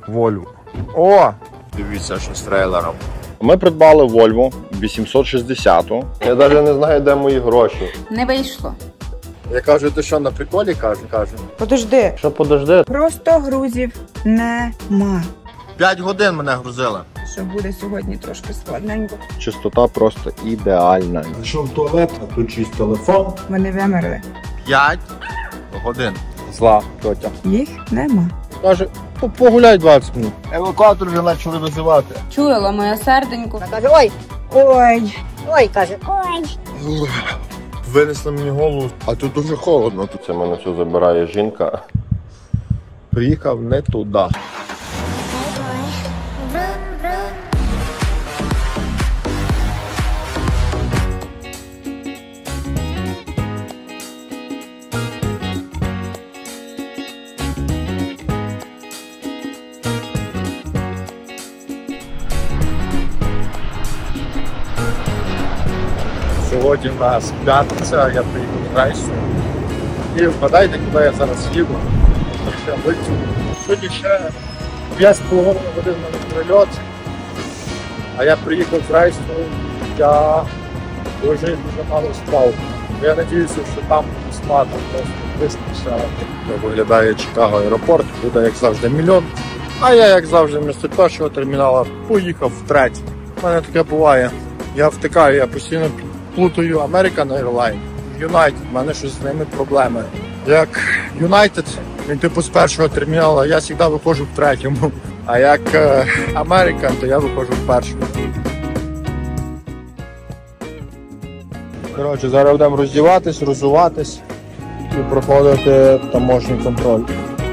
Volvo. О! Дивіться, що з трейлером. Ми придбали Volvo 860. Я навіть не знаю, де мої гроші. Не вийшло. Я кажу, ти що, на приколі кажу? Подожди. Що подожди? Просто грузів нема. 5 годин мене грузили. Що буде сьогодні трошки складненько. Чистота просто ідеальна. Зайшов в туалет, а тут чийсь телефон. Вони вимерли. 5 годин. Зла тьотя. Їх нема. Каже, погуляй 20 минут. Евакуатор вже почали визивати. Чула моє серденько. Каже, ой, Ой. ой, каже, ой. Винесли мені голову, а тут дуже холодно. Тут це мене все забирає жінка. Приїхав не туди. Сьогодні в нас п'ятниця, я приїхав з рейсу. І вгадайте, куди я зараз їду. Сьогодні ще 5,5 годин на прильот. А я приїхав з рейсу, я дуже мало спав. Я сподіваюся, що там спати просто виспався. Виглядає Чикаго аеропорт, буде як завжди мільйон. А я, як завжди, вмісто першого терміналу поїхав в третій. У мене таке буває. Я втикаю, я постійно плутаю American Airlines, United, в мене щось з ними проблеми. Як United, він типу з першого терміналу, я завжди виходжу в третьому. А як American, то я виходжу в першому. Коротше, зараз будемо роздіватись, розуватись і проходити таможній контроль.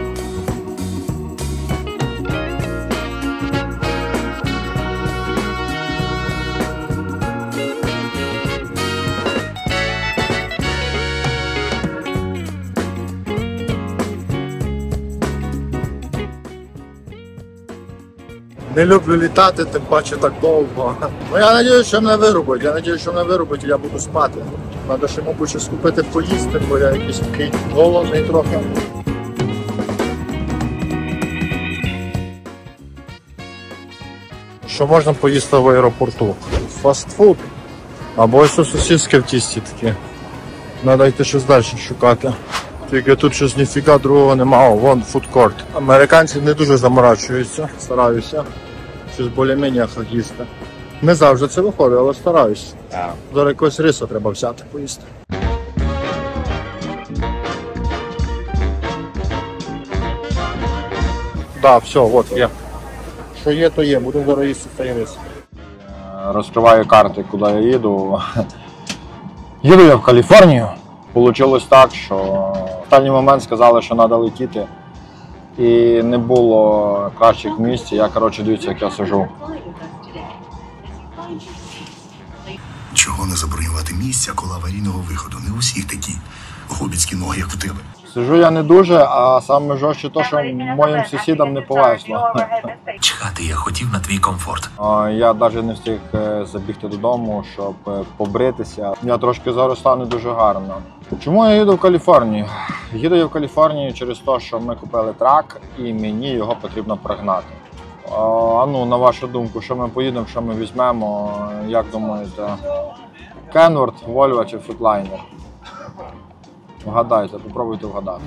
Не люблю літати, тим паче так довго. Ну я сподіваюся, що мене вирубить. Я сподіваюся, що мене вирубить і я буду спати. Треба ще, мабуть, щось купити поїсти, бо я якийсь такий голодний трохи. Що можна поїсти в аеропорту? Фастфуд. Або ось сосиски в тісті такі. Треба йти щось далі шукати. Тільки тут щось ніфіга другого немає, вон фудкорт. Американці не дуже заморачуються, стараюся. Щось більш-менш їсти. Не завжди це виходить, але стараюся. Зараз якогось рису треба взяти, поїсти. Так, все, от є. Що є, то є, буду зараз їсти цей рис. Розкриваю карти, куди я їду. Їду я в Каліфорнію. Получилось так, що в останній момент сказали, що треба летіти. І не було кращих місць. Я, коротше, дивіться, як я сижу. Чого не забронювати місця коло аварійного виходу? Не у всіх такі гобітські ноги, як у тебе. Сижу я не дуже, а саме жорстче то, що моїм сусідам не повезло. Чхати я хотів на твій комфорт. Я навіть не встиг забігти додому, щоб побритися. Я трошки заростав не дуже гарно. Чому я їду в Каліфорнію? Їду я в Каліфорнію через те, що ми купили трак і мені його потрібно прогнати. На вашу думку, що ми поїдемо, що ми візьмемо, як думаєте? Kenworth, Volvo чи Freightliner? Вгадайте, попробуйте вгадати.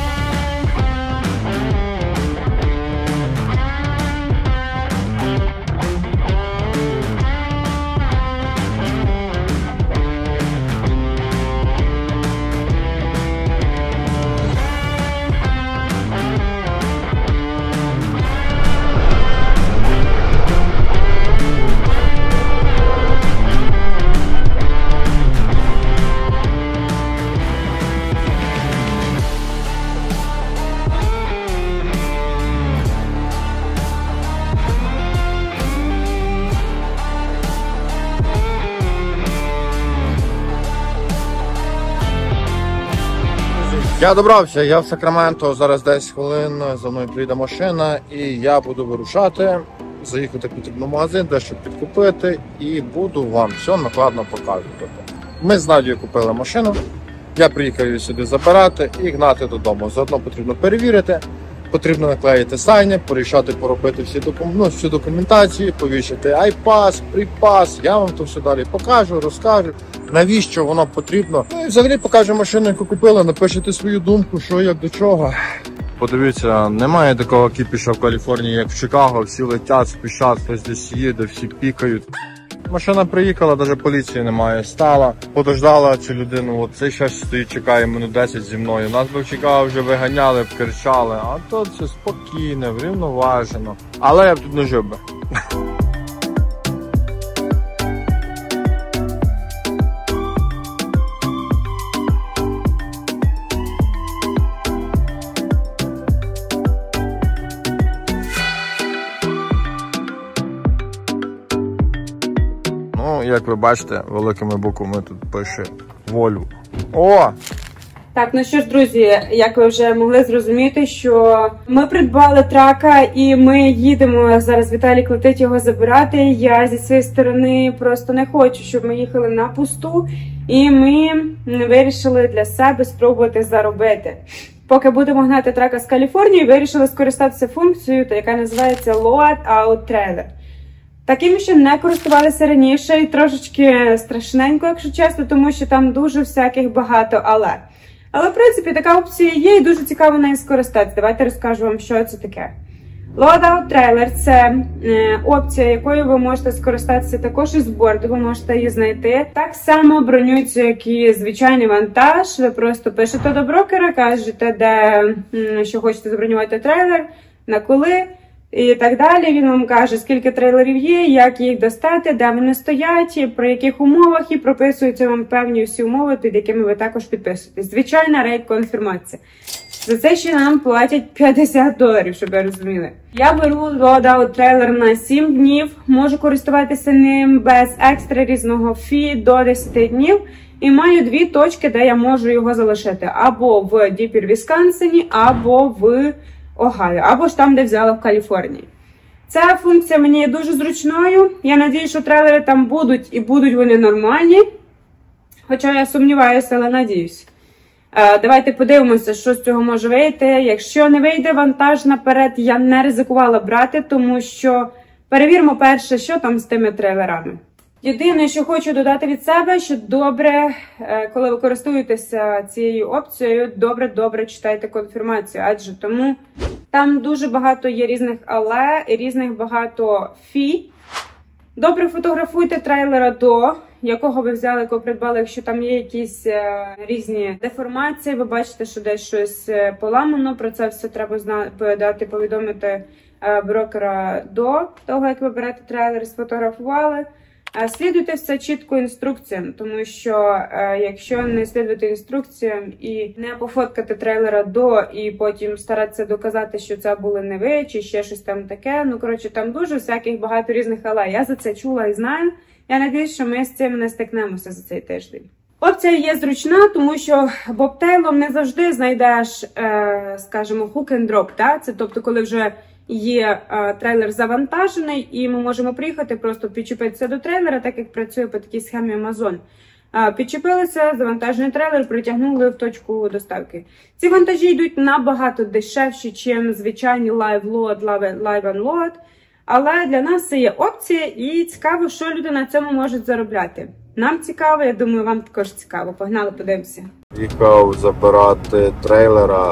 Я добрався, я в Сакраменто, зараз 10 хвилин, за мною приїде машина і я буду вирушати, заїхати потрібно в магазин, дещо підкупити і буду вам все накладно показувати. Ми з Надією купили машину, я приїхав її сюди забирати і гнати додому. Заодно потрібно перевірити, Потрібно наклеїти сайни, порішати, поробити всю документацію, повішати айпас, припас. Я вам то все далі покажу, розкажу, навіщо воно потрібно. Ну і взагалі покажу машину, яку купили, напишете свою думку, що, як, до чого. Подивіться, немає такого кіпіша в Каліфорнії, як в Чикаго. Всі летять, спішать, хтось десь їде, всі пікають. Машина приїхала, навіть поліції немає. Стала, подождала цю людину, от цей ще стоїть, чекає минут 10 зі мною. Нас би в Чикаго вже виганяли, кричали, а тут все спокійне, врівноважено. Але я б тут не жив би. Ну, як ви бачите, великими буквами тут пише Volvo. О! Так, ну що ж, друзі, як ви вже могли зрозуміти, що ми придбали трака і ми їдемо. Зараз Віталік летить його забирати. Я зі своєї сторони просто не хочу, щоб ми їхали на пусту. І ми вирішили для себе спробувати заробити. Поки будемо гнати трака з Каліфорнії, вирішили скористатися функцією, яка називається Load-Out Trailer. Таким ще не користувалися раніше і трошечки страшненько, якщо чесно, тому що там дуже всяких багато але. Але, в принципі, така опція є і дуже цікаво нею скористатися. Давайте розкажу вам, що це таке. Load-Out Trailer – це опція, якою ви можете скористатися також із борду, ви можете її знайти. Так само бронюється, як і звичайний вантаж. Ви просто пишете до брокера, кажете, що хочете забронювати трейлер, на коли. І так далі. Він вам каже, скільки трейлерів є, як їх достати, де вони стоять, при яких умовах, і прописуються вам певні всі умови, під якими ви також підписуєтесь. Звичайна рейд-конфірмація. За це ще нам платять $50, щоб ви розуміли. Я беру Load-Out трейлер на 7 днів, можу користуватися ним без екстра різного фі до 10 днів. І маю 2 точки, де я можу його залишити. Або в Діпір, Вісконсині, або в Огайо, або ж там, де взяла в Каліфорнії. Ця функція мені є дуже зручною. Я надію, що трейлери там будуть і будуть вони нормальні. Хоча я сумніваюся, але надіюсь. Давайте подивимося, що з цього може вийти. Якщо не вийде вантаж наперед, я не ризикувала брати, тому що перевіримо перше, що там з тими трейлерами. Єдине, що хочу додати від себе, що добре, коли ви користуєтеся цією опцією, добре читайте конфірмацію, адже тому там дуже багато є різних але і різних багато фі. Добре фотографуйте трейлера до якого ви взяли, якого придбали, якщо там є якісь різні деформації, ви бачите, що десь щось поламано, про це все треба повідомити брокера до того, як ви берете трейлер, сфотографували. Слідуйте все чітко інструкціям, тому що якщо не слідувати інструкціям і не пофоткати трейлера до, і потім старатися доказати, що це були не ви, чи ще щось там таке, ну, коротше, там дуже всяких багато різних але. Я за це чула і знаю. Я надіюсь, що ми з цим не стикнемося за цей тиждень. Опція є зручна, тому що бобтейлом не завжди знайдеш, скажімо, hook and drop, да? Це тобто, коли вже є трейлер завантажений, і ми можемо приїхати, просто підчепитися до трейлера, так як працює по такій схемі Amazon. Підчепилися, завантажений трейлер, притягнули в точку доставки. Ці вантажі йдуть набагато дешевші, ніж звичайні live load, live unload. Але для нас це є опція, і цікаво, що люди на цьому можуть заробляти. Нам цікаво, я думаю, вам також цікаво. Погнали, подивимося. Їхав забирати трейлера.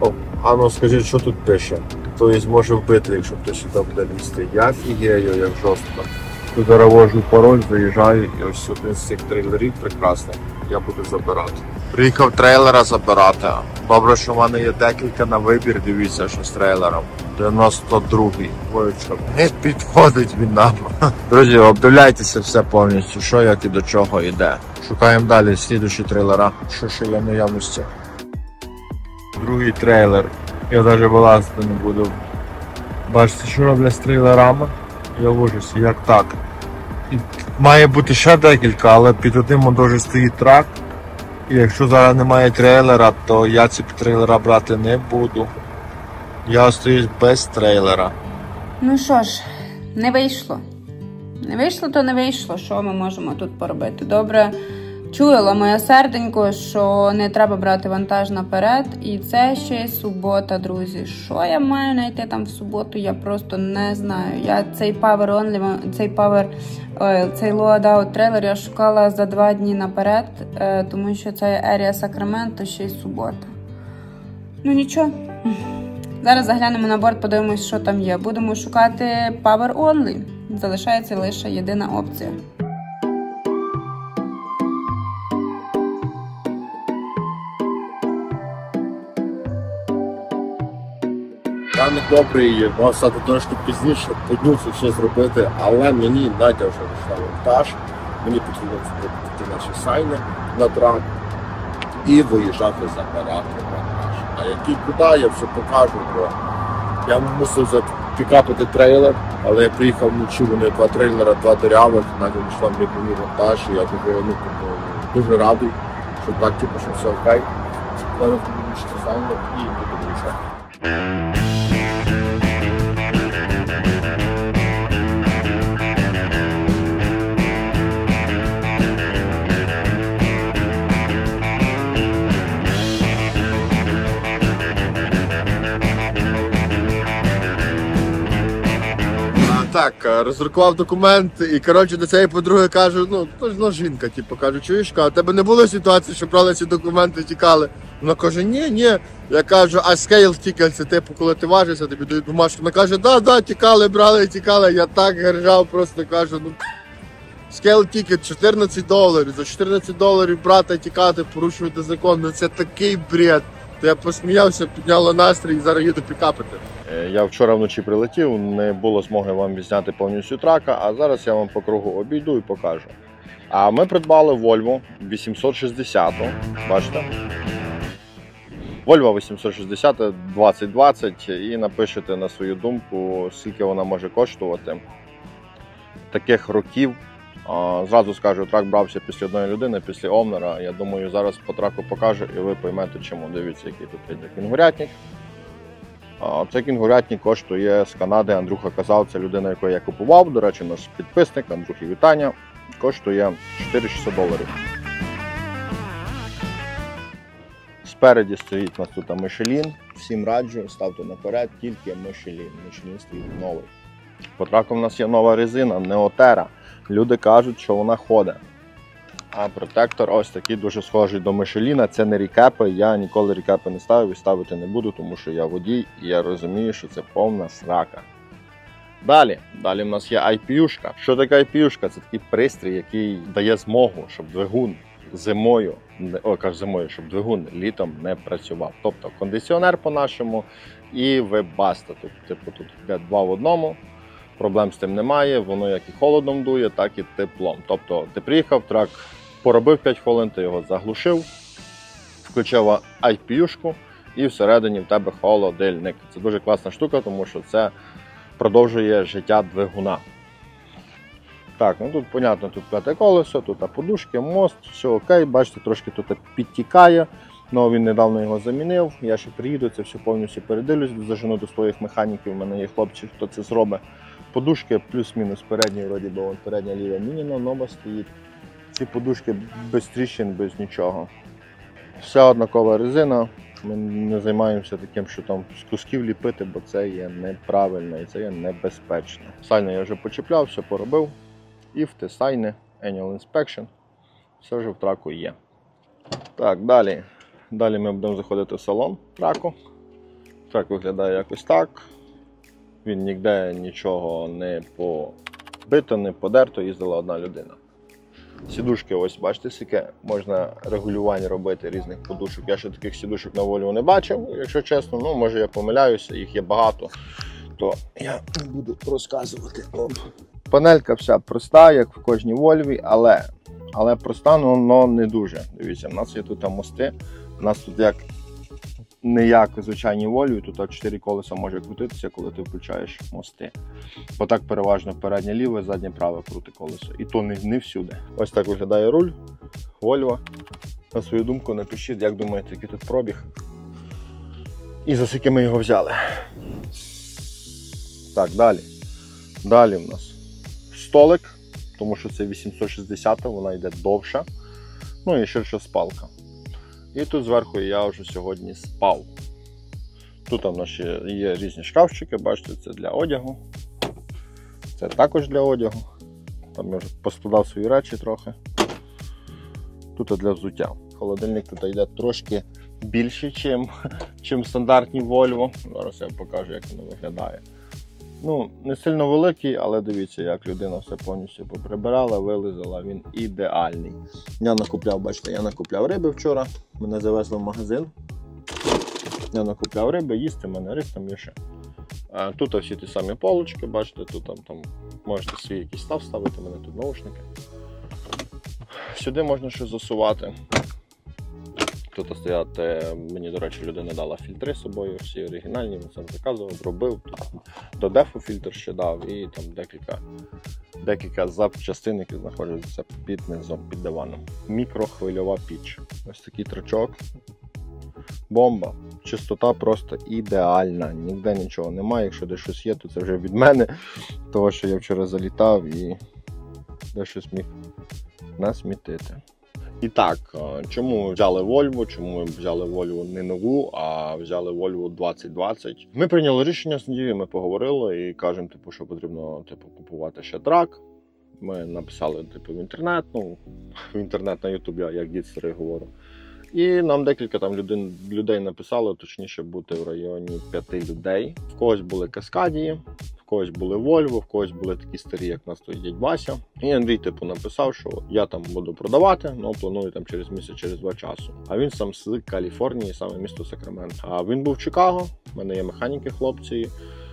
А ну скажіть, що тут пише? Тобто може вбити, якщо хтось сюди буде лізти. Я фігею, як жорстко. Тут ввожу пароль, заїжджаю, і ось один з цих трейлерів прекрасний. Я буду забирати. Приїхав трейлера забирати. Добре, що в мене є декілька на вибір, дивіться, що з трейлером. 92-й. Двоєчок. Не підходить він нам. Друзі, обдивляйтеся все повністю, що, як і до чого йде. Шукаємо далі слідуючі трейлера, що ще є в наявності. Другий трейлер. Я навіть вилазити не буду. Бачите, що роблять з трейлерами? Я в ужасі, як так? І має бути ще декілька, але під одним дуже стоїть трак. І якщо зараз немає трейлера, то я ці трейлера брати не буду. Я остаюсь без трейлера. Ну що ж, не вийшло. Не вийшло, то не вийшло. Що ми можемо тут поробити? Добре, чула моє серденько, що не треба брати вантаж наперед. І це ще й субота, друзі. Що я маю знайти там в суботу, я просто не знаю. Я цей Power Only, цей Loadout трейлер я шукала за 2 дні наперед, тому що це Area Sacramento, ще й субота. Ну нічого. Зараз заглянемо на борт, подивимось, що там є. Будемо шукати Power Only. Залишається лише єдина опція. Ранок добрий, мав стати трошки пізніше, поднюся ще зробити, але мені Надя вже вийшла вантаж. Мені потрібно зробити наші сайни на трак і виїжджати забирати вантаж. А який куди, я все покажу, бо я мусив запікапити трейлер, але я приїхав вночі, вони 2 трейлера, 2 дирявих, Надя вийшла мені вантаж, і я дуже радий, що так, що все окей. Зараз буду ще сайни і буду виїжджати. Так, роздрукував документ і, коротше, до цієї подруги кажу, ну, то ж жінка, типу, кажу, чуєш, у тебе не було ситуації, що брали ці документи, тікали? Вона каже, ні. Я кажу, а скейл тікаль, це типу, коли ти важишся, тобі дають бумажку. Вона каже, да, тікали, брали, тікали. Я так гержав, просто кажу, ну, скейл тікет $14, за $14 брати, тікати, порушувати закон, ну це такий бред. То я посміявся, підняла настрій і зараз їду пікапити. Я вчора вночі прилетів, не було змоги вам відзняти повністю трака, а зараз я вам по кругу обійду і покажу. А ми придбали Volvo 860, бачите? Volvo 860 2020 і напишете на свою думку, скільки вона може коштувати. Таких років, зразу скажу, трак брався після одної людини, після Овнера. Я думаю, зараз по траку покажу і ви поймете чому. Дивіться, який тут є кінгурятник. Цей кінгурятник коштує з Канади, Андрюха казав, це людина, яку я купував, до речі, наш підписник, Андрюхи вітання, коштує $4600. Спереді стоїть у нас тут Michelin, всім раджу, ставте наперед, тільки Michelin стоїть новий. По траку в нас є нова резина, Neotera, люди кажуть, що вона ходить. А протектор ось такий дуже схожий до Michelin, це не рікепи, я ніколи рікепи не ставив і ставити не буду, тому що я водій і я розумію, що це повна срака. Далі в нас є IPU-шка. Що таке IPU-шка? Це такий пристрій, який дає змогу, щоб двигун щоб двигун літом не працював. Тобто кондиціонер по-нашому і вебаста. Тобто тут йде 2 в 1. Проблем з тим немає, воно як і холодом дує, так і теплом. Тобто ти приїхав, трак поробив 5 хвилин, ти його заглушив, включив IPU-шку і всередині в тебе холодильник. Це дуже класна штука, тому що це продовжує життя двигуна. Так, ну тут, понятно, тут 5 колесо, тут подушки, мост, все окей, бачите, трошки тут підтікає, але він недавно його замінив, я ще приїду, це все повністю передивлюсь, зажену до своїх механіків, у мене є хлопці, хто це зробить. Подушки плюс-мінус передні, вроді би, вон передня ліва мініна, нова стоїть. Ці подушки без тріщин, без нічого. Вся однакова резина, ми не займаємося таким, що там з кусків ліпити, бо це є неправильно і це є небезпечно. Сайни я вже почіпляв, все поробив. І в сайни, Annual Inspection, все вже в траку є. Так, далі ми будемо заходити в салон траку. Трак виглядає якось так. Він ніде нічого не побито, не подерто, їздила одна людина. Сідушки, ось бачите, скільки можна регулювання робити різних подушок. Я ще таких сідушок на Volvo не бачив, якщо чесно. Ну, може я помиляюся, їх є багато, то я не буду розказувати. Панелька вся проста, як в кожній Volvo, але проста, але не дуже. Дивіться, у нас є тут мости, у нас тут не як в звичайній Volvo, тут 4 колеса може крутитися, коли ти включаєш мости. Бо так переважно переднє ліве, заднє праве крути колесо. І то не всюди. Ось так виглядає руль Volvo. На свою думку напишіть, як думаєте, який тут пробіг. І за скільки ми його взяли. Так, далі. Далі в нас столик, тому що це 860, вона йде довша. Ну і ширша спалка. І тут зверху я вже сьогодні спав. Тут у нас ще є різні шкафчики, бачите, це для одягу. Це також для одягу. Там я вже поскладав свої речі трохи. Тут для взуття. Холодильник тут йде трошки більший, ніж стандартні Volvo. Зараз я покажу, як воно виглядає. Ну, не сильно великий, але дивіться, як людина все повністю поприбирала, вилизала, він ідеальний. Я накупляв, бачите, я накупляв риби вчора, мене завезли в магазин. Я накупляв риби, їсти, в мене риб там є ще. Тут всі ті самі полочки, бачите, тут там можете свій якийсь став ставити, у мене тут наушники. Сюди можна ще засувати. Тут стоять, мені, до речі, людина дала фільтри з собою, всі оригінальні, він сам заказував, робив. До дефу фільтр ще дав і там декілька запчастин, які знаходяться під низом, під диваном. Мікрохвильова піч. Ось такий трачок. Бомба. Чистота просто ідеальна, ніде нічого немає. Якщо десь щось є, то це вже від мене, того що я вчора залітав і десь щось міг насмітити. І так, чому взяли Volvo? Чому ми взяли Volvo не нову, а взяли Volvo 2020? Ми прийняли рішення з Надією, ми поговорили і кажемо, що потрібно купувати ще трак. Ми написали в інтернет, в інтернет на YouTube, я як дід старий говорю. І нам декілька там людей написали, точніше бути в районі 5 людей. В когось були Каскадії, в когось були Volvo, в когось були такі старі, як нас той дядь Вася. І Андрій написав, що я там буду продавати, але планую там через місяць, через 2 часу. А він сам з Каліфорнії, саме місто Сакраменто. А він був в Чикаго, в мене є механіки хлопці.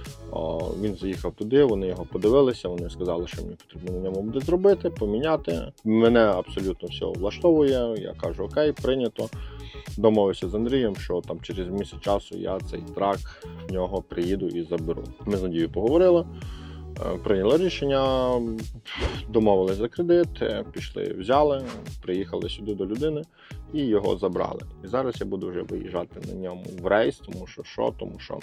Він заїхав туди, вони його подивилися, вони сказали, що мені потрібно на ньому буде зробити, поміняти. Мене абсолютно все влаштовує, я кажу, окей, прийнято. Домовився з Андрієм, що там через місяць часу я цей трак в нього приїду і заберу. Ми з Надією поговорили, прийняли рішення, домовились за кредит, пішли, взяли, приїхали сюди до людини і його забрали. І зараз я буду вже виїжджати на ньому в рейс, тому що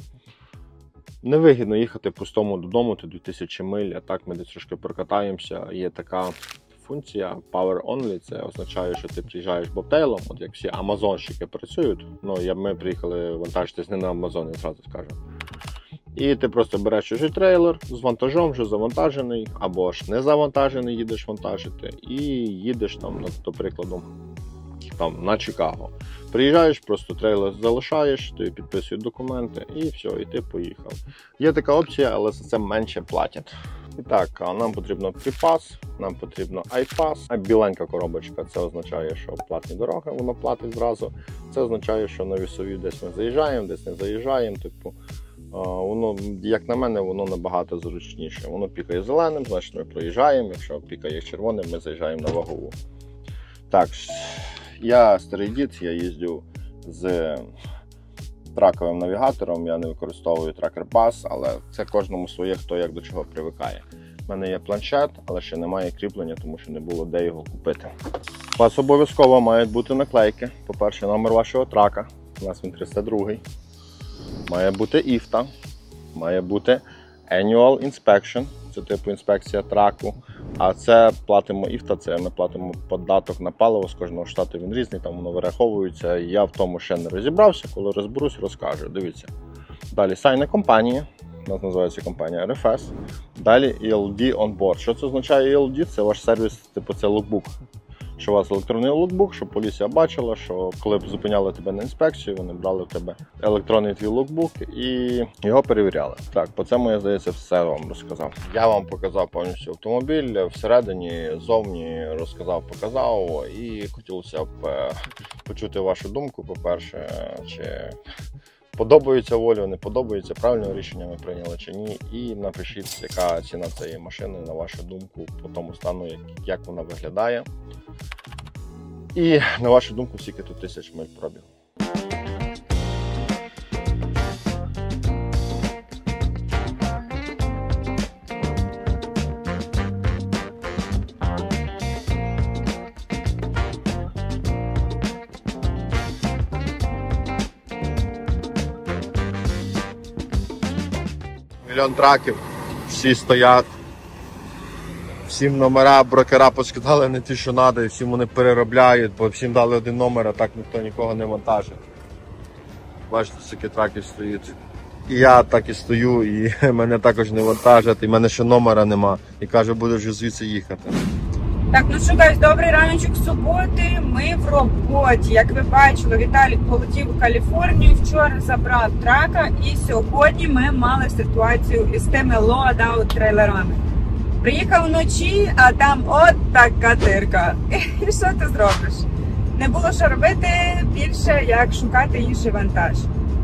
невигідно їхати пустому додому, ти 2000 миль, а так ми десь трошки прокатаємося. Є така функція Power Only, це означає, що ти приїжджаєш бобтейлом, от як всі амазонщики працюють. Ми приїхали вантажитись не на Амазон, я одразу скажу. І ти просто береш чужий трейлер з вантажом, вже завантажений, або ж не завантажений, їдеш вантажити, і їдеш там, до прикладу, на Чикаго. Приїжджаєш, просто трейлер залишаєш, тобі підписують документи і все, і ти поїхав. Є така опція, але за це менше платять. І так, нам потрібно P-Pass, нам потрібно I-Pass. А біленька коробочка, це означає, що платні дороги, воно платить зразу. Це означає, що на вісові десь ми заїжджаємо, десь не заїжджаємо. Воно, як на мене, воно набагато зручніше. Воно пікає зеленим, значить ми проїжджаємо, якщо пікає червоним, ми заїжджаємо на вагову. Так, я старий дід, я їздю з траковим навігатором, я не використовую Tracker Pass, але це кожному своє, хто як до чого привикає. У мене є планшет, але ще немає кріплення, тому що не було де його купити. У вас обов'язково мають бути наклейки. По-перше, номер вашого трака, у нас він 302. Має бути IFTA, має бути Annual Inspection, це типу інспекція траку. А це платимо IFTA, це ми платимо податок на паливо, з кожного штату він різний, там воно вираховується. Я в тому ще не розібрався, коли розберусь, розкажу. Дивіться. Далі сайна компанії, у нас називається компанія RFS. Далі ELD on board. Що це означає ELD? Це ваш сервіс, типу це логбук. Що у вас електронний логбук, щоб поліція бачила, що коли б зупиняли тебе на інспекцію, вони брали в тебе електронний твій логбук і його перевіряли. Так, по цьому, я, здається, все вам розказав. Я вам показав повністю автомобіль, всередині, зовні розказав, показав, і хотілося б почути вашу думку, по-перше, чи подобається Volvo, не подобається, правильне рішення ми прийняли чи ні. І напишіть, яка ціна цієї машини, на вашу думку, по тому стану, як вона виглядає. І на вашу думку, скільки тут 1000 миль пробігу. Мільйон траків, всі стоять. Всім номера брокера поскидали не ті, що треба, і всім вони переробляють, бо всім дали один номер, а так ніхто нікого не вантажить. Бачите, скільки траків стоїть. І я так і стою, і мене також не вантажать, і в мене ще номера нема. І каже, будеш вже звідси їхати. Так, ну що, guys, добрий раночок суботи. Ми в роботі. Як ви бачили, Віталік полетів у Каліфорнію, вчора забрав трака, і сьогодні ми мали ситуацію із тими лоадаут трейлерами. Приїхав вночі, а там от така дирка. І що ти зробиш? Не було що робити більше, як шукати інший вантаж.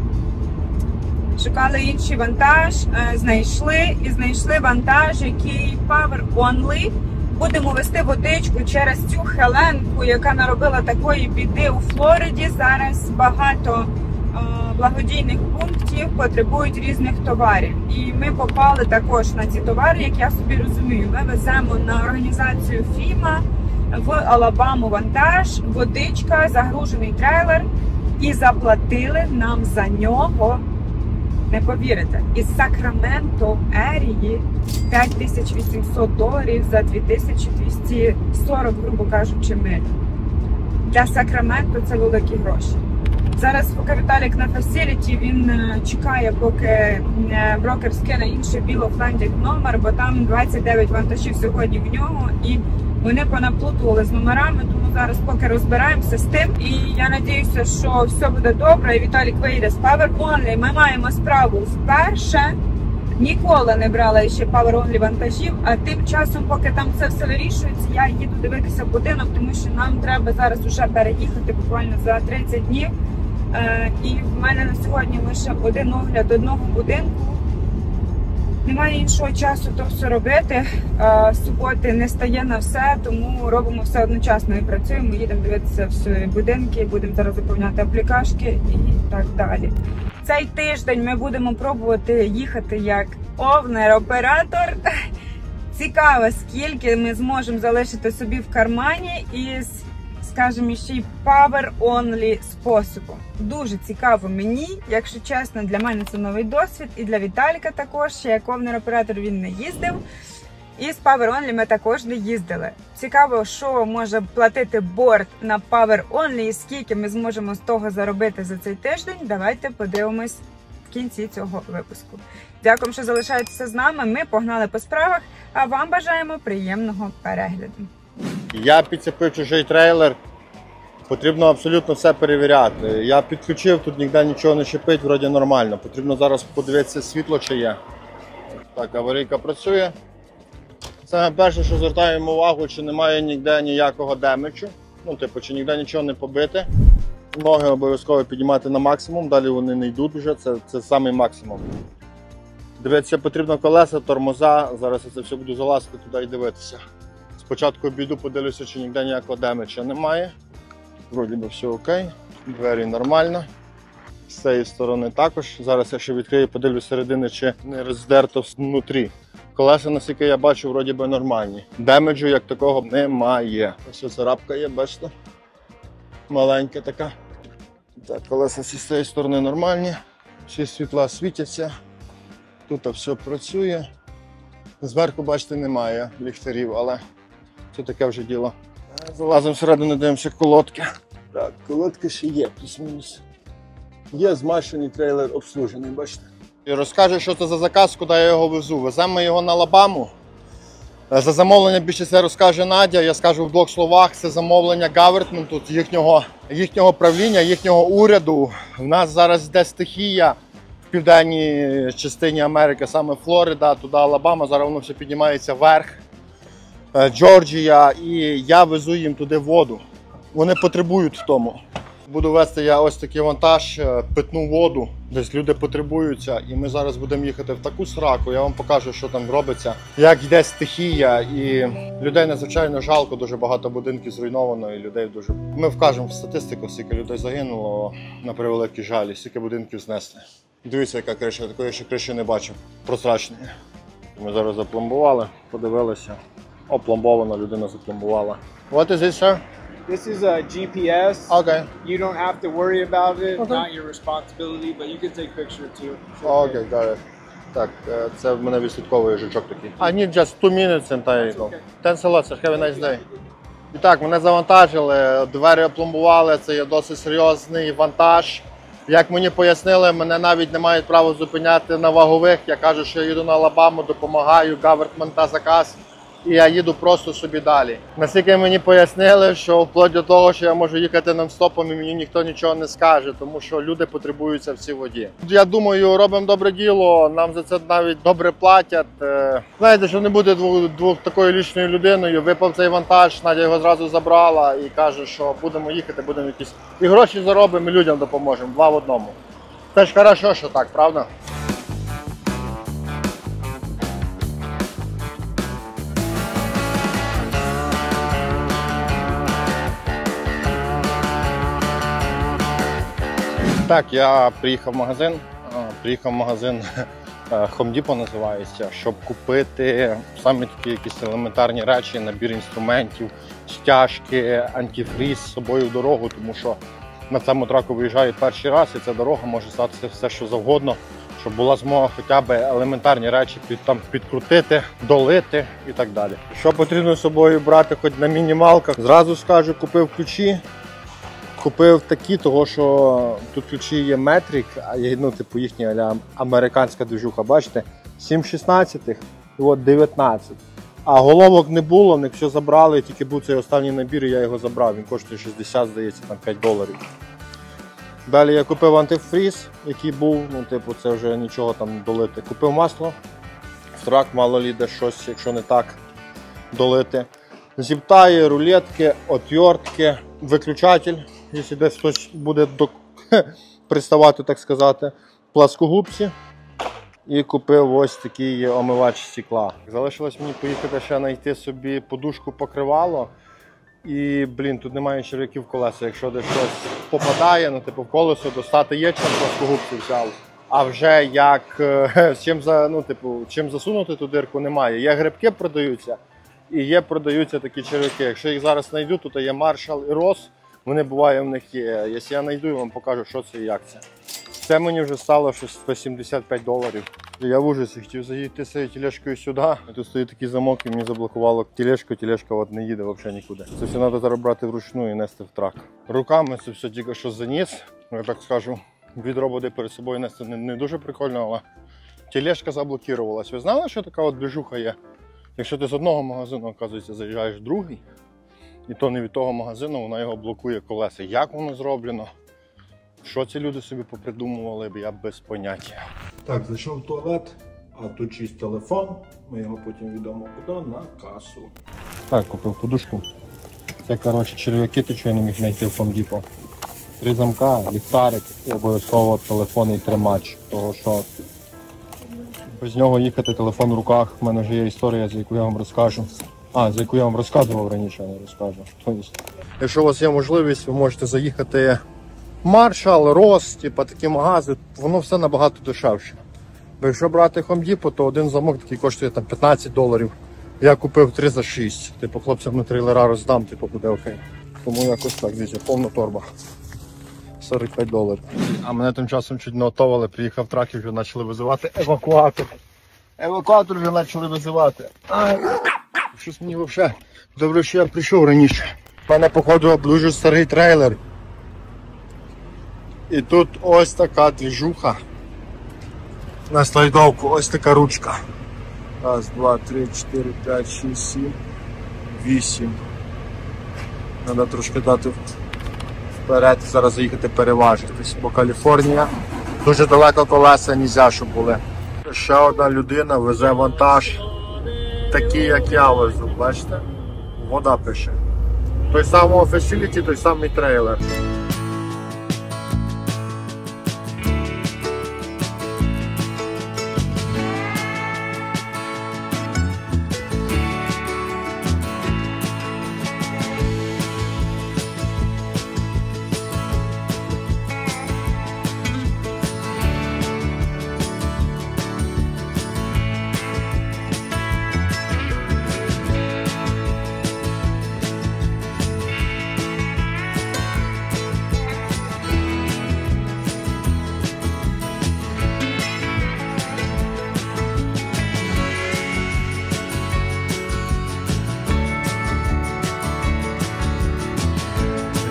Шукали інший вантаж, знайшли вантаж, який power only. Будемо вести водичку через цю Хеленку, яка наробила такої біди у Флориді. Зараз багато благодійних пунктів потребують різних товарів. І ми попали також на ці товари, як я собі розумію. Ми веземо на організацію FEMA в Алабаму вантаж, водичка, загружений трейлер. І заплатили нам за нього, не повірите, із Сакраменто Ерії $5800 за 2240, грубо кажучи, миль. Для Сакраменто це великі гроші. Зараз, поки Віталік на фасиліті, він чекає, поки брокер скине інший білофлендік номер, бо там 29 вантажів сьогодні в нього, і вони понаплутували з номерами, тому зараз поки розбираємося з тим. І я надіюся, що все буде добре, і Віталік вийде з Power Only. Ми маємо справу вперше. Ніколи не брала ще Power Only вантажів, а тим часом, поки там це все вирішується, я їду дивитися будинок, тому що нам треба зараз вже переїхати буквально за 30 днів. І в мене на сьогодні лише один огляд одного будинку. Немає іншого часу то все робити. Суботи не стає на все, тому робимо все одночасно і працюємо. Їдемо дивитися всі будинки, будемо зараз заповняти аплікашки і так далі. Цей тиждень ми будемо пробувати їхати як овнер-оператор. Цікаво, скільки ми зможемо залишити собі в кармані із, скажімо, ще й Power Only способом. Дуже цікаво мені, якщо чесно, для мене це новий досвід, і для Віталіка також, ще як овнер-оператор він не їздив. І з Power Only ми також не їздили. Цікаво, що може платити борт на Power Only і скільки ми зможемо з того заробити за цей тиждень. Давайте подивимось в кінці цього випуску. Дякую, що залишаєтеся з нами. Ми погнали по справах, а вам бажаємо приємного перегляду. Я підцепив чужий трейлер. Потрібно абсолютно все перевіряти. Я підключив, тут ніде нічого не шипить, вроді нормально. Потрібно зараз подивитися, світло чи є. Так, аварійка працює. Саме перше, що звертаємо увагу, чи немає ніде ніякого демеджу. Ну, типу, чи ніде нічого не побите. Ноги обов'язково піднімати на максимум, далі вони не йдуть вже, це самий максимум. Дивитися потрібно колеса, тормоза, зараз я це все буду залазити туди і дивитися. Спочатку обійду, подивлюся, чи ніде ніякого демеджа немає. Вроді би все окей, двері нормально. З цієї сторони також. Зараз я ще відкрию, подивлюся середини, чи не роздерто внутрі. Колеса, наскільки я бачу, вроді би нормальні. Демеджу як такого немає. Ось царапка є, бачите? Маленька така. Так, колеса з цієї сторони нормальні. Всі світла світяться. Тут все працює. Зверху, бачите, немає ліхтарів, але це таке вже діло. Залазимо всередину, дивимося колодки. Так, колодки ще є, плюс-мінус. Є змащений трейлер обслужений, бачите. І розкажу, що це за заказ, куди я його везу. Веземо його на Алабаму. За замовлення більше все розкаже Надя. Я скажу в двох словах, це замовлення гаверменту, їхнього правління, їхнього уряду. У нас зараз йде стихія в південній частині Америки, саме Флорида, туди Алабама. Зараз воно все піднімається вверх. Джорджія, і я везу їм туди воду. Вони потребують в тому. Буду вести я ось такий вантаж, питну воду, десь люди потребуються, і ми зараз будемо їхати в таку сраку, я вам покажу, що там робиться, як йде стихія, і людей надзвичайно жалко, дуже багато будинків зруйновано, і людей дуже... Ми вкажемо в статистику, скільки людей загинуло, на превеликий жаль, і скільки будинків знесли. Дивіться, яка криша, такої ще криші не бачив, прозрачної. Ми зараз запломбували, подивилися. Опломбовано, людина запломбувала. What is this, sir? This is a GPS. Okay. You don't have to worry about it. Okay. Not your responsibility, but you can take pictures too. Okay, got it. Так, це в мене відслідковує жучок такий. I need just 2 minutes and I go. Thanks a lot, sir. Have a nice day. І так, мене завантажили, двері опломбували, це є досить серйозний вантаж. Як мені пояснили, мене навіть не мають права зупиняти на вагових. Я кажу, що я їду на Алабаму, допомагаю, гавермента заказ. І я їду просто собі далі. Наскільки мені пояснили, що вплоть до того, що я можу їхати нон-стопом і мені ніхто нічого не скаже, тому що люди потребуються в цій воді. Я думаю, робимо добре діло, нам за це навіть добре платять. Знаєте, що не буде двох такою лічною людиною, випав цей вантаж, Надя його зразу забрала і каже, що будемо їхати, будемо якісь і гроші заробимо, і людям допоможемо, 2 в 1. Це ж хорошо, що так, правда? Так, я приїхав в магазин. Home Depot називається, щоб купити саме такі якісь елементарні речі, набір інструментів, стяжки, антифріз з собою в дорогу, тому що на цьому траку виїжджаю перший раз і ця дорога може статися все, що завгодно, щоб була змога хоча б елементарні речі підкрутити, долити і так далі. Що потрібно з собою брати хоч на мінімалках, зразу скажу, купив ключі. Купив такі, того що тут ключі є метрик, а є, ну, типу їхня американська движуха, бачите, 7/16 і от 19. А головок не було, в них все забрали, тільки був цей останній набір і я його забрав, він коштує 60, здається, там $5. Далі я купив антифріз, який був, ну типу це вже нічого там долити. Купив масло, в трак мало лі де щось, якщо не так, долити. Зіптаї, рулетки, отвертки, виключатель, якщо десь хтось буде приставати, так сказати, пласкогубці. І купив ось такий омивач стекла. Залишилось мені поїхати ще знайти собі подушку покривало. І, блін, тут немає черв'яків колеса. Якщо десь щось попадає, ну, типу, в колесо, достати є чим пласкогубці взяв. А вже як, чим засунути ту дирку, немає. Є грибки, продаються. І продаються такі черв'яки. Якщо їх зараз знайду, то є Marshall і Ross. Вони буває в них є. Якщо я знайду, я вам покажу, що це і як це. Це мені вже стало щось $175. Я в ужасі хотів заїхати з цією тележкою сюди. Тут стоїть такий замок і мені заблокувало тележку. Тележка от не їде взагалі нікуди. Це все треба зараз брати вручну і нести в трак. Руками це все тільки що заніс. Я так скажу, відро буде перед собою нести не дуже прикольно, але тележка заблокувалась. Ви знали, що така от движуха є? Якщо ти з одного магазину, оказується, заїжджаєш в другий, і то не від того магазину, вона його блокує колеса. Як воно зроблено? Що ці люди собі попридумували, я без поняття. Так, зайшов в туалет, а тут чийсь телефон. Ми його потім віддамо куди? На касу. Так, купив подушку. Це, коротше, черв'яки, ти що я не міг знайти в Home Depot. 3 замка, ліхтарик і обов'язково телефонний тримач. Того, що без нього їхати, телефон в руках. У мене вже є історія, за яку я вам розкажу. За яку я вам розказував раніше, не розкажу. Тобто, якщо у вас є можливість, ви можете заїхати в Marshall, Ross, типу такі магази, воно все набагато дешевше. Бо якщо брати Home Depot, то один замок такий коштує там $15. Я купив 3 за 6. Типу хлопцям на трейлера роздам, типу буде окей. Тому якось так, дивіться, повна торба. $45. А мене тим часом чуть не готували, приїхав трак і вже почали визивати евакуатор. Евакуатор вже почали визивати. Щось мені взагалі добре, що я прийшов раніше. У мене, походу, дуже старий трейлер. І тут ось така двіжуха. На слайдовку ось така ручка. 1, 2, 3, 4, 5, 6, 7, 8. Треба трошки дати вперед, зараз заїхати переважитись, бо Каліфорнія. Дуже далеко колеса, нельзя, щоб були. Ще одна людина везе вантаж, такий як я везу, бачите? Вода пише. Той самий facility, той самий трейлер.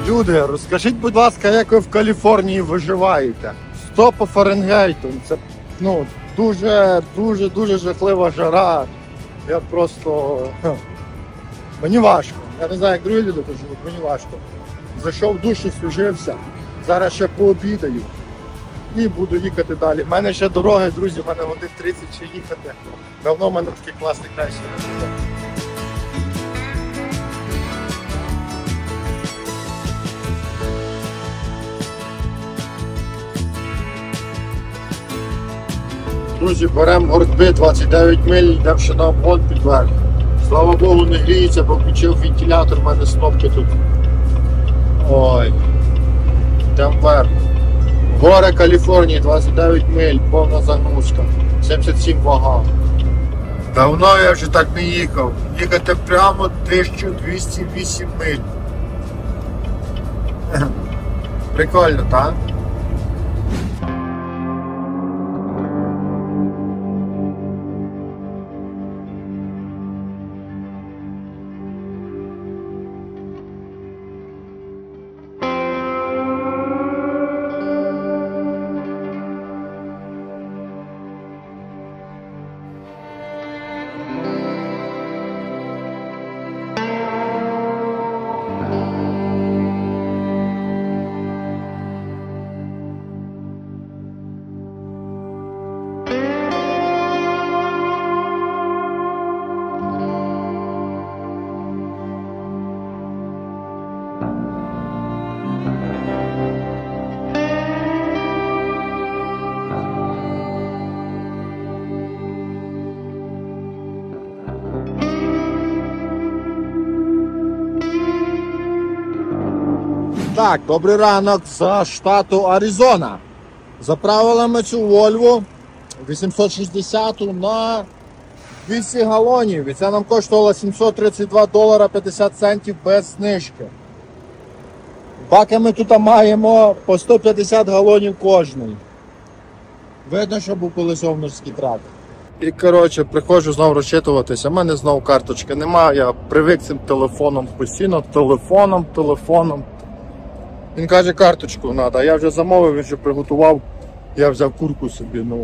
Люди, розкажіть, будь ласка, як ви в Каліфорнії виживаєте? 100 по Фаренгейту. Це, ну, дуже жахлива жара. Я просто... Мені важко. Я не знаю, як другі люди живуть, мені важко. Зайшов в душ, освіжився. Зараз ще пообідаю. І буду їхати далі. У мене ще дороги, друзі, в мене 1:30 ще їхати. Давно в мене такий класний край ще не було. Друзі, беремо гортби 29 миль, йдемо ще на обгон під верх. Слава Богу, не гріється, бо включив вентилятор, в мене снопки тут. Ой. Йдемо вверх. Гори Каліфорнії, 29 миль, повна загрузка. 77 вага. Давно я вже так не їхав. Їхати прямо 1208 миль. Прикольно, так? Так, добрий ранок з штату Аризона. Заправили ми цю Volvo 860 на 200 галонів. І це нам коштувало $732.50 без знижки. Баки ми тут маємо по 150 галонів кожний. Видно, що був колесовницький трак. І, коротше, приходжу знову розчитуватися. У мене знову карточки немає. Я привик цим телефоном постійно. Телефоном. Він каже, карточку треба. Я вже замовив, він вже приготував. Я взяв курку собі. Ну,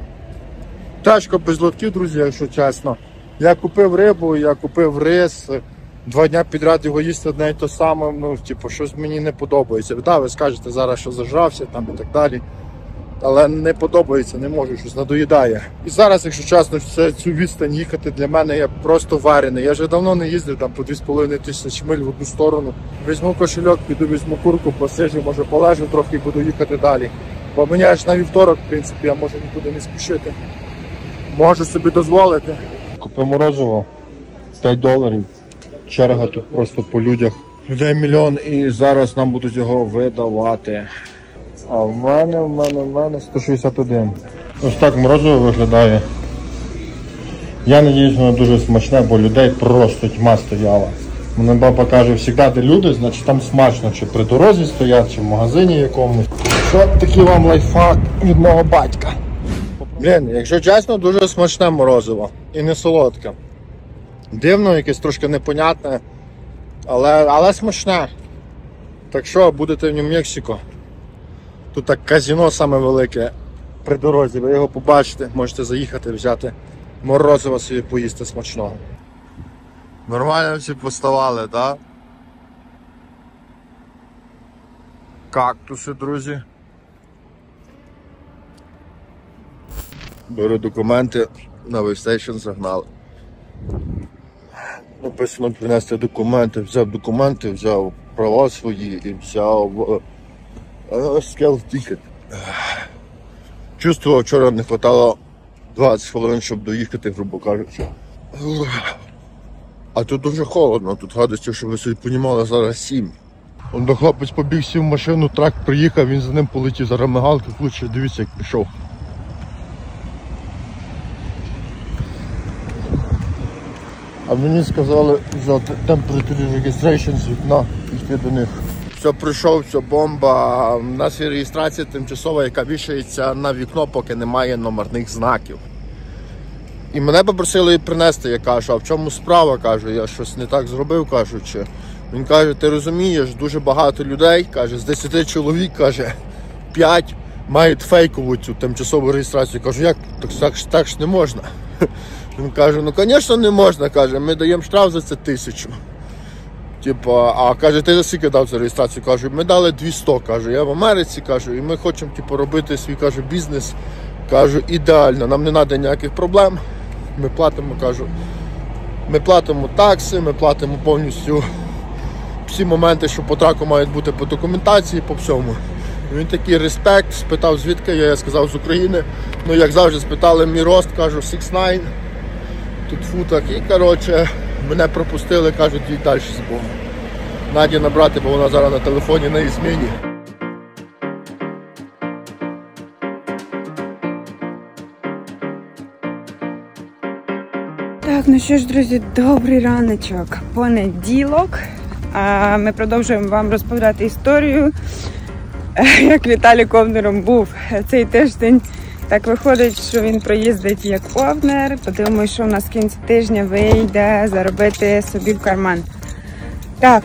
тяжко без лотків, друзі, якщо чесно. Я купив рибу, я купив рис. 2 дні підряд його їсти одне і те саме. Ну, типу, щось мені не подобається. Да, ви скажете зараз, що зажрався там і так далі. Але не подобається, не можу, щось надоїдає. І зараз, якщо чесно, цю відстань їхати для мене я просто варений. Я вже давно не їздив там по 2500 миль в одну сторону. Візьму кошельок, піду візьму курку, посиджу, може полежу трохи і буду їхати далі. Бо мені аж на вівторок, в принципі, я можу нікуди не спішити. Можу собі дозволити. Купив морозиво, $5. Черга тут просто по людях. Людей мільйон і зараз нам будуть його видавати. А в мене 161. Ось так морозиво виглядає. Я надіюсь, воно дуже смачне, бо людей просто тьма стояла. Мене баба каже, завжди де люди, значить там смачно, чи при дорозі стоять, чи в магазині якомусь. Що такий вам лайфхак від мого батька. Блін, якщо чесно, дуже смачне морозиво. І не солодке. Дивно, якесь трошки непонятне, але смачне. Так що, будете в Нью-Мексико. Тут так казино саме велике при дорозі, ви його побачите, можете заїхати, взяти морозиво собі поїсти смачного. Нормально всі поставали, так? Кактуси, друзі. Беру документи, на вейстейшн загнали. Написано принести документи, взяв права свої і взяв скел тікет. Чувствував, вчора не вистачало 20 хвилин, щоб доїхати, грубо кажучи. А тут дуже холодно, тут гадості, щоб ви собі розуміли, зараз 7. Он хлопець побіг, сів в машину, трак приїхав, він за ним полетів, зараз мигалки включив, дивіться, як пішов. А мені сказали взяти temperature registration з вікна і йти до них. Все, прийшов, все, бомба. У нас є реєстрація тимчасова, яка вішається на вікно, поки немає номерних знаків. І мене попросили її принести, я кажу, а в чому справа, кажу, я щось не так зробив, кажучи. Він каже, ти розумієш, дуже багато людей, каже, з 10 чоловік, каже, 5 мають фейкову цю тимчасову реєстрацію. Кажу, як? Так ж не можна. Він каже, ну, звісно, не можна, каже, ми даємо штраф за це 1000. Типа, а каже, ти за скільки дав за реєстрацію? Кажу, ми дали 200, кажу, я в Америці, кажу, і ми хочемо, типу, робити свій, кажу, бізнес. Кажу, ідеально, нам не треба ніяких проблем. Ми платимо, кажу, ми платимо такси, ми платимо повністю всі моменти, що по траку мають бути по документації, по всьому. Він такий респект, спитав звідки я сказав з України. Ну, як завжди, спитали мій рост, кажу, 6'9", тут футок. І, коротше, мене пропустили, кажуть, їдь далі з Богом. Наді набрати, бо вона зараз на телефоні на зміні. Так, ну що ж, друзі, добрий раночок. Понеділок. Ми продовжуємо вам розповідати історію, як Віталій Ковнером був цей тиждень. Так виходить, що він проїздить як овнер. Подивимося, що в нас в кінці тижня вийде заробити собі в карман. Так.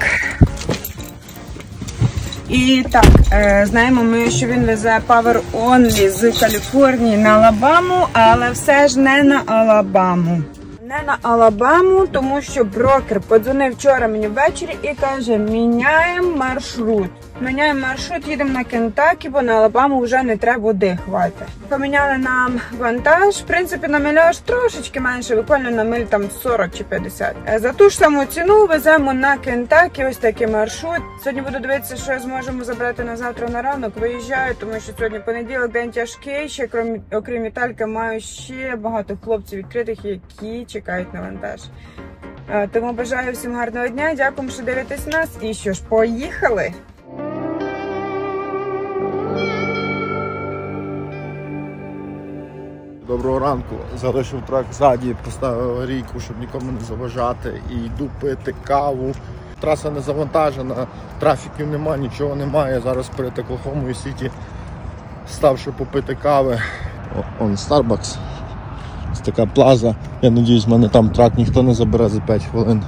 І так, знаємо ми, що він везе Power Only з Каліфорнії на Алабаму, але все ж не на Алабаму. Не на Алабаму, тому що брокер подзвонив вчора мені ввечері і каже, міняємо маршрут. Міняємо маршрут, їдемо на Кентакі, бо на Алабаму вже не треба води, хватить. Поміняли нам вантаж, в принципі, на миляж трошечки менше, буквально на миль там 40 чи 50. За ту ж саму ціну веземо на Кентакі, ось такий маршрут. Сьогодні буду дивитися, що зможемо забрати на завтра на ранок. Виїжджаю, тому що сьогодні понеділок, день тяжкий, ще окрім Віталька маю ще багато хлопців відкритих, які чекають на вантаж. Тому бажаю всім гарного дня, дякую, що дивитесь нас. І що ж, поїхали! Доброго ранку. Залишив трак ззаді, поставив аварійку, щоб нікому не заважати. І йду пити каву. Траса не завантажена, трафіків немає, нічого немає. Зараз перед Оклахомою Сіті став, щоб попити кави. Он Starbucks. Ось така плаза. Я сподіваюся, в мене там трак ніхто не забере за 5 хвилин.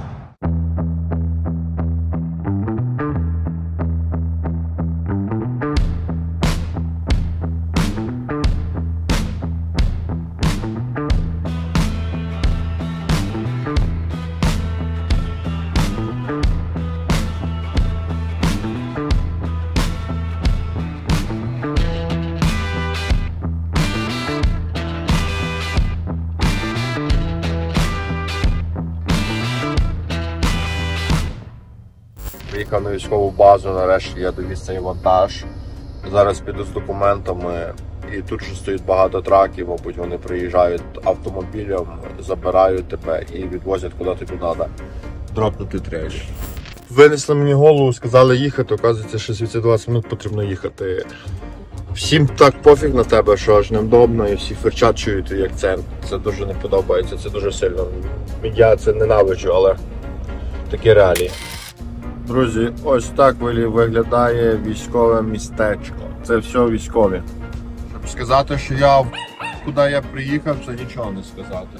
Приїхав на військову базу, нарешті я довіз цей вантаж. Зараз піду з документами і тут же стоїть багато траків, мабуть вони приїжджають автомобілем, забирають тебе і відвозять куди тобі треба. Дропнути треш. Винесли мені голову, сказали їхати, оказується, що звідси 20 минут потрібно їхати. Всім так пофіг на тебе, що аж невдобно, і всі фирчать, чують твій акцент. Це дуже не подобається, це дуже сильно. Я це ненавиджу, але такі реалії. Друзі, ось так виглядає військове містечко. Це все військові. Щоб сказати, що куди я приїхав, це нічого не сказати.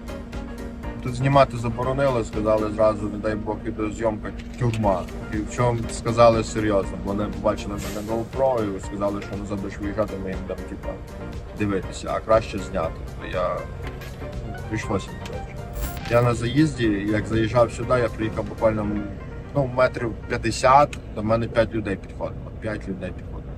Тут знімати заборонили, сказали зразу, не дай Бог, відеозйомка, тюрма. І в чому сказали серйозно. Вони побачили мене на GoPro і сказали, що назад будеш виїжджати, ми їм там дивитися, а краще зняти. Я прийшлося. Я на заїзді, як заїжджав сюди, я приїхав буквально метрів 50, до мене 5 людей підходило. 5 людей підходило.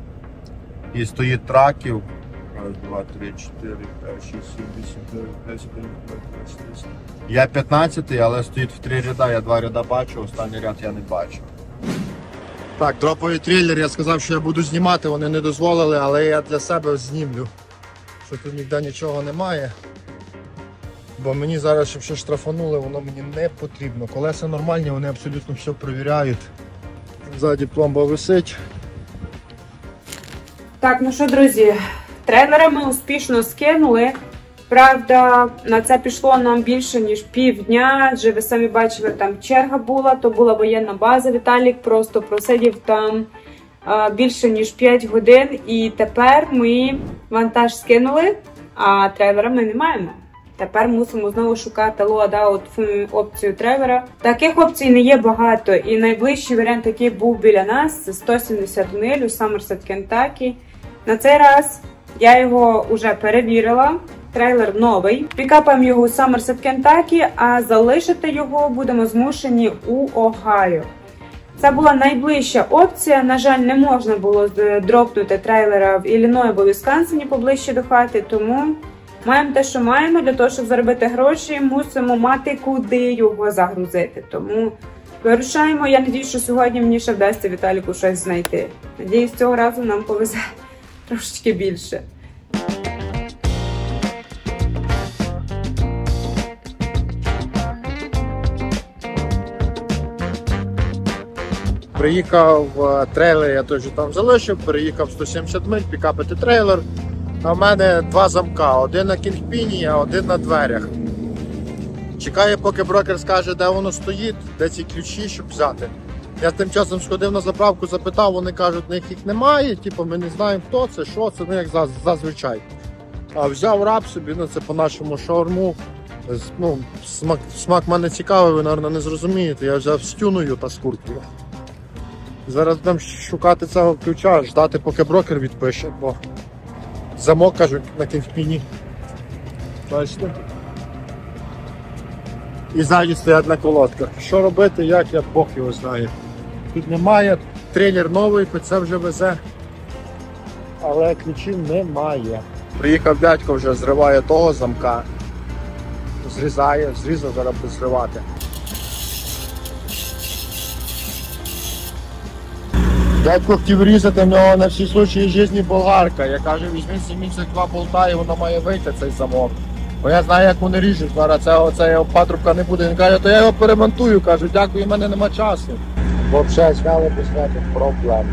І стоїть траків. Раз, два, три, 4, 5, 6, 7, 8, 9, 10, 11, 12, 13. Я 15-й, але стоїть в 3 ряда, я 2 ряда бачу, останній ряд я не бачу. Так, дроповий трейлер, я сказав, що я буду знімати, вони не дозволили, але я для себе знімлю, що тут ніде нічого немає. Бо мені зараз, щоб ще штрафанули, воно мені не потрібно. Колеса нормальні, вони абсолютно все перевіряють. Ззаді пломба висить. Так, ну що, друзі, трейлери ми успішно скинули. Правда, на це пішло нам більше, ніж півдня, адже ви самі бачили, там черга була, то була воєнна база. Віталік просто просидів там більше, ніж 5 годин. І тепер ми вантаж скинули, а трейлера ми не маємо. Тепер мусимо знову шукати load-out опцію трейлера. Таких опцій не є багато, і найближчий варіант, який був біля нас, це 170 миль у Сомерсет, Кентакі. На цей раз я його вже перевірила. Трейлер новий. Пікапаємо його у Сомерсет, Кентакі, а залишити його будемо змушені у Огайо. Це була найближча опція. На жаль, не можна було дропнути трейлера в Ілліної або Вісконсині поближче до хати, тому маємо те, що маємо. Для того, щоб заробити гроші, мусимо мати куди його загрузити. Тому вирушаємо. Я надіюсь, що сьогодні мені ще вдасться Віталіку щось знайти. Надіюсь, цього разу нам повезе трошечки більше. Приїхав трейлер, я той же там залишив, переїхав 170 миль, пікапити трейлер. А в мене два замка, один на кінгпіні, а один на дверях. Чекаю, поки брокер скаже, де воно стоїть, де ці ключі, щоб взяти. Я тим часом сходив на заправку, запитав, вони кажуть, в них їх немає, типу ми не знаємо хто це, що це, ну як зазвичай. А взяв раб собі, ну це по нашому шаурму. Ну, смак в мене цікавий, ви, мабуть, не зрозумієте. Я взяв з тюною та з куркою. Зараз будемо шукати цього ключа, ждати, поки брокер відпише, бо замок, кажуть, на кінгпіні. Бачите? І ззаді стоять на колодках. Що робити, як, я Бог його знає. Тут немає, трейлер новий, хоч це вже везе, але ключів немає. Приїхав дядько, вже зриває того замка. Зрізав, зараз буде зривати. Дядько хотів різати, в нього на всі случаї житті болгарка. Я кажу, візьміть цих два болта і воно має вийти, цей замок. Бо я знаю, як вони ріжуть, зараз ця патрубка не буде. Він каже, то я його перемонтую, кажу, дякую, в мене нема часу. Взагалі, зняли без ніяких проблем.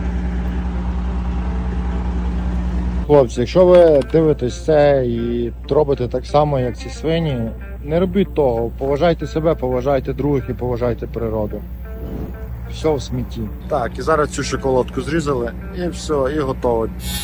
Хлопці, якщо ви дивитесь це і робите так само, як ці свині, не робіть того. Поважайте себе, поважайте других і поважайте природу. Все в смітті. Так, і зараз цю шоколадку зрізали і все, і готово.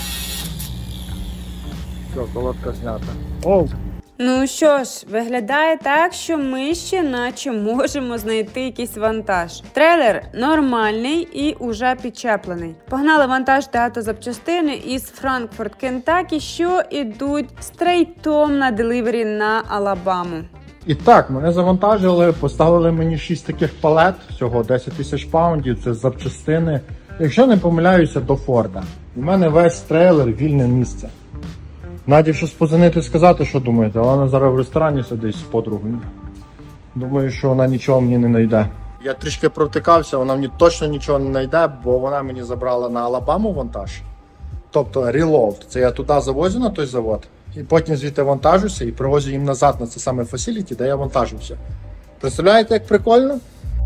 Все, колодка знята. Оу! Ну що ж, виглядає так, що ми ще наче можемо знайти якийсь вантаж. Трейлер нормальний і уже підчеплений. Погнали вантажити автозапчастини із Франкфурт, Кентакі, що ідуть стрейтом на делівері на Алабаму. І так, мене завантажили, поставили мені 6 таких палет, всього 10 тисяч паундів, це запчастини. Якщо не помиляюся, до Форда. У мене весь трейлер вільне місце. Наді щось позвонити і сказати, що думаєте, але вона зараз в ресторані сидить з подругою. Думаю, що вона нічого мені не знайде. Я трішки провтикався, вона мені точно нічого не знайде, бо вона мені забрала на Алабаму вантаж. Тобто reload. Це я туди завозю на той завод, і потім звідти вантажуся і привозю їм назад на це саме фасиліті, де я вантажився. Представляєте, як прикольно?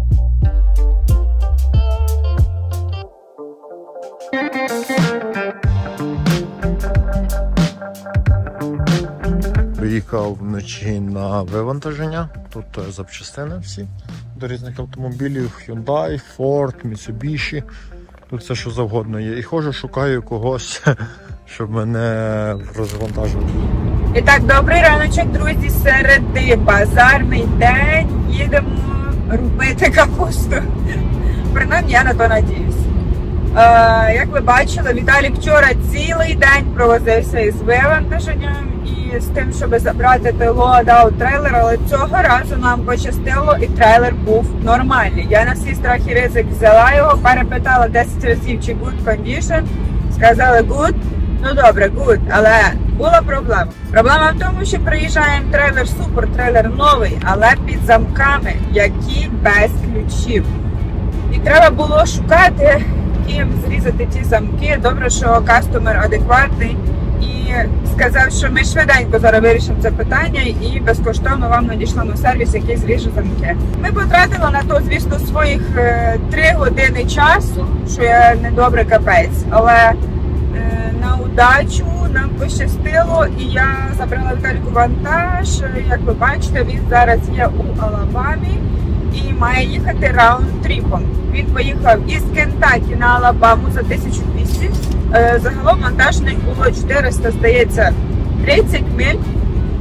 Приїхав вночі на вивантаження, тут запчастини всі до різних автомобілів, Hyundai, Ford, Mitsubishi, тут все що завгодно є. І ходжу, шукаю когось, щоб мене розвантажувати. І так, добрий раночок, друзі, середи, базарний день, їдемо робити капусту. Принаймні, я на то надіюсь. Як ви бачили, Віталік вчора цілий день провозився із вивантаженням і з тим, щоб забрати той load-out трейлер, але цього разу нам пощастило і трейлер був нормальний. Я на всі страх і ризик взяла його, перепитала 10 разів, чи good condition, сказали good, ну добре, good, але була проблема. Проблема в тому, що приїжджаємо трейлер супер, трейлер новий, але під замками, які без ключів. І треба було шукати, ким зрізати ті замки. Добре, що кастомер адекватний і сказав, що ми швиденько зараз вирішимо це питання і безкоштовно вам надішлемо сервіс, який зріже замки. Ми потратили на то, звісно, своїх 3 години часу, що є недобре капець, але на удачу нам пощастило і я забрала Віталіку вантаж. Як ви бачите, він зараз є у Алабамі і має їхати раунд-тріпом. Він поїхав із Кентакі на Алабаму за 1200. Загалом вантажних було 400, здається, 30 миль.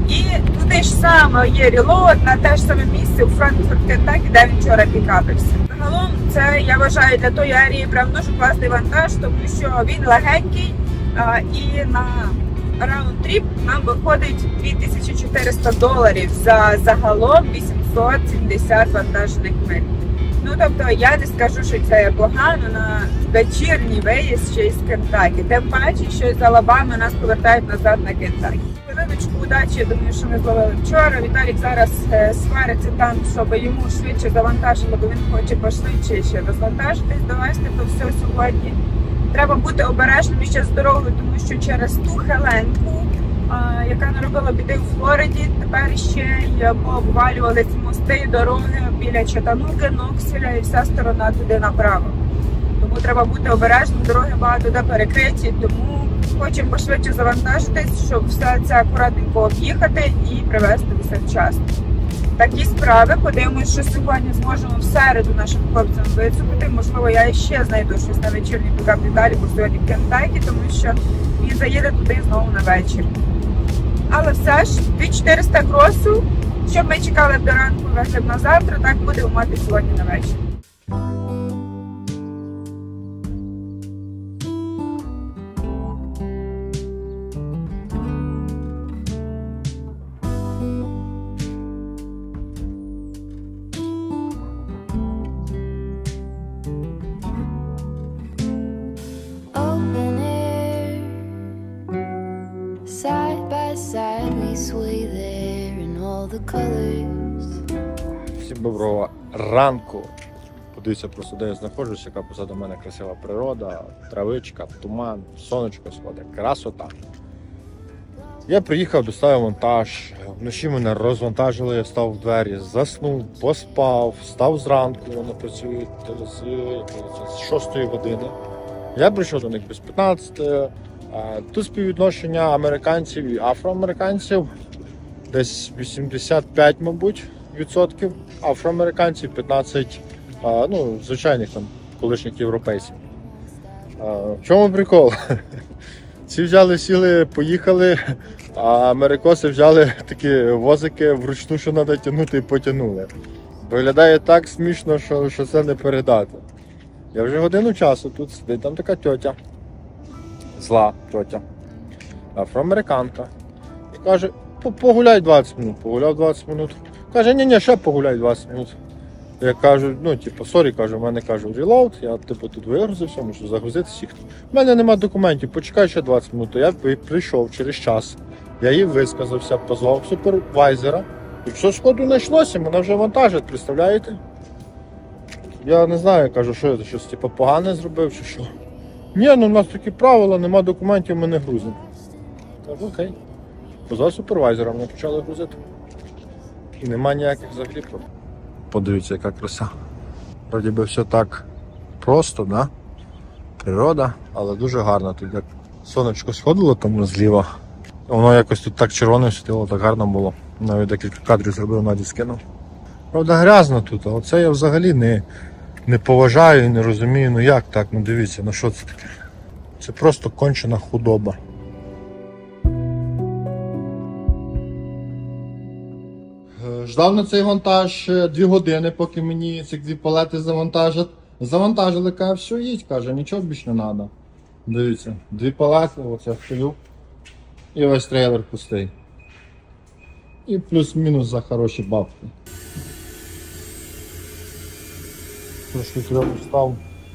І туди ж саме є релот на те ж саме місце у Франкфурт, Кентакі, де він вчора пікапився. Загалом це, я вважаю, для тої арії прям дуже класний вантаж, тому що він легенький і на раунд-тріп нам виходить $2400 за загалом 870 вантажних миль. Ну, тобто, я не скажу, що це є погано на вечірній виїзд ще із Кентакі. Тим паче, що з Алабами нас повертають назад на Кентакі. Хвилиночку удачі, я думаю, що ми зловили вчора. Віталік зараз свариться там, щоб йому швидше завантажили, бо він хоче пошвидше ще розвантажитись, довести то все сьогодні. Треба бути обережним ще з дорогою, тому що через ту Хеленку, яка наробила біди у Флориді, тепер ще й обвалювались мости і дороги біля Чаттануги, Ноксвіля і вся сторона туди направо. Тому треба бути обережним, дороги багато де перекриті, тому хочемо пошвидше завантажитись, щоб все це акуратненько об'їхати і привезти все вчасно. Такі справи, подивимось, що сьогодні зможемо в середу нашим хлопцям вицепити. Можливо, я ще знайду щось на вечірній пікап Віталій, бо сьогодні в Кентакі, тому що він заїде туди знову на вечір. Але все ж, 2400 кросу, щоб ми чекали до ранку, везли б на завтра, так будемо мати сьогодні на вечір. Всім доброго ранку. Подивіться просто, де я знаходжусь, яка позаду мене красива природа, травичка, туман, сонечко сходить, красота. Я приїхав, доставив вантаж, вночі мене розвантажили, я став в двері, заснув, поспав, встав зранку, вони працюють з 6 години. Я прийшов до них без 15. Тут співвідношення американців і афроамериканців десь 85, мабуть, відсотків, афроамериканців 15, звичайних там колишніх європейців. В чому прикол? Ці взяли, сіли, поїхали, а америкоси взяли такі возики вручну, що треба тягнути, і потягнули. Виглядає так смішно, що це не передати. Я вже годину часу тут сидить, там така тьотя, зла тьотя, афроамериканка, і каже: погуляй 20 минут. Погуляв 20 минут. Каже: ні, ще погуляй 20 минут. Я кажу, сорі, кажу, в мене, кажу, reload, я тут вигрузився, можу загрузити всіх. У мене нема документів, почекай ще 20 минут. Я прийшов через час, я їй висказався, позвав супервайзера, і все сходу знайшлося, мене вже вантажать, представляєте? Я не знаю, кажу, що я щось погане зробив чи що. Ні, у нас такі правила, нема документів, ми не грузимо. Кажу, окей. Позвав супервайзера, мене почали грузити. І нема ніяких взагалі проблем. Подивіться, яка краса. Вроді би все так просто, да? Природа, але дуже гарно. Тут як сонечко сходило там зліва. Воно якось тут так червоне світило, так гарно було. Навіть декілька кадрів зробив, Наді скинув. Правда, грязно тут, а оце я взагалі не поважаю і не розумію, як так, дивіться, що це таке. Це просто кончена худоба. Ждав на цей вантаж 2 години, поки мені ці 2 палети завантажать. Завантажили, каже, все, їдь, каже, нічого більше не треба. Дивіться, 2 палети, оце вхилю, і весь трейлер пустий. І плюс-мінус за хороші бабки. Трошки трьох став.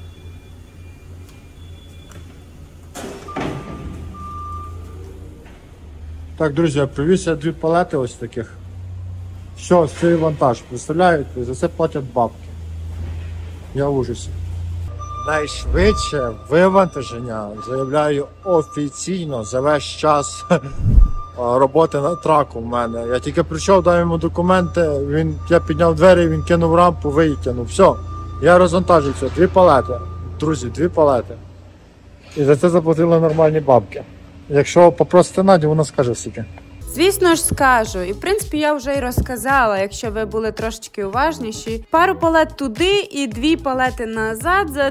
Так, друзі, я привіз 2 палети ось таких. Що, цей вантаж, представляєте, за це платять бабки. Я в ужасі. Найшвидше вивантаження, заявляю офіційно, за весь час роботи на траку в мене. Я тільки прийшов, дав йому документи, я підняв двері, він кинув рампу, витягнув. Все, я розвантажився, 2 палети. Друзі, 2 палети. І за це заплатили нормальні бабки. Якщо попросите Надю, вона скаже скільки. Звісно ж скажу, і в принципі я вже й розказала, якщо ви були трошечки уважніші. Пару палет туди і 2 палети назад за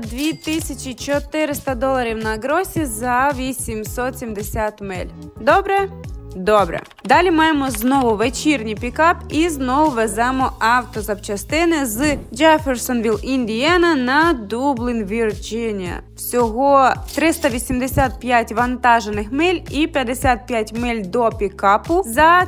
$2400 на гросі за 870 миль. Добре? Добре. Далі маємо знову вечірній пікап і знову веземо автозапчастини з Джеферсонвілл, Індіана на Дублін, Вірджинія. Всього 385 вантажених миль і 55 миль до пікапу за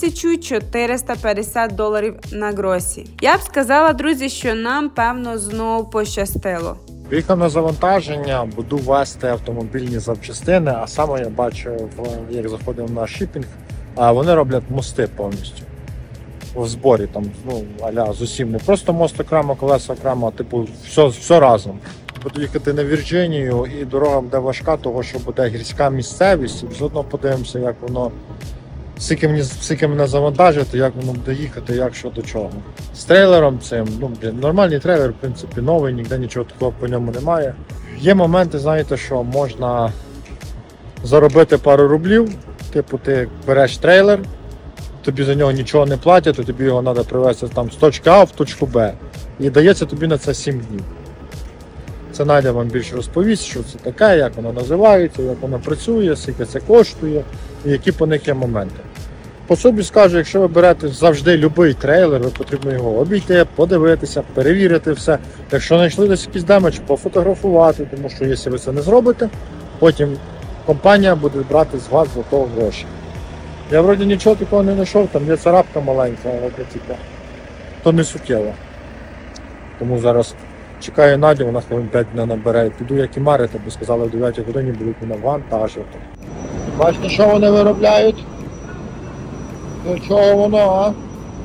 $1450 на гросі. Я б сказала, друзі, що нам, певно, знову пощастило. Приїхав на завантаження, буду вести автомобільні запчастини, а саме я бачив, як заходив на шипінг, вони роблять мости повністю. В зборі, там, аля з усім. Не просто мост окремо, колеса окремо, а типу все разом. Буду їхати на Вірджинію і дорога буде важка, тому що буде гірська місцевість. І заодно подивимося, як воно, скільки мене завантажити, як воно буде їхати, як що до чого. З трейлером цим, нормальний трейлер, в принципі, новий, ніде нічого такого по ньому немає. Є моменти, знаєте, що можна заробити пару рублів, типу ти береш трейлер, тобі за нього нічого не платять, то тобі його треба привезти там, з точки А в точку Б. І дається тобі на це 7 днів. Це Надя вам більше розповість, що це таке, як воно називається, як воно працює, скільки це коштує і які по них є моменти. По собі скажу, якщо ви берете завжди будь-який трейлер, ви потрібно його обійти, подивитися, перевірити все. Якщо знайшли десь якийсь демедж, пофотографувати, тому що якщо ви це не зробите, потім компанія буде брати з вас за того гроші. Я вроді нічого такого не знайшов, там є царапка маленька, але то не суттєво. Тому зараз чекаю Надю, вона хвилин 5 не набере. Піду як і марити, бо сказали, в 9 годині будуть мене вантажити. Бачите, що вони виробляють? До чого воно, а?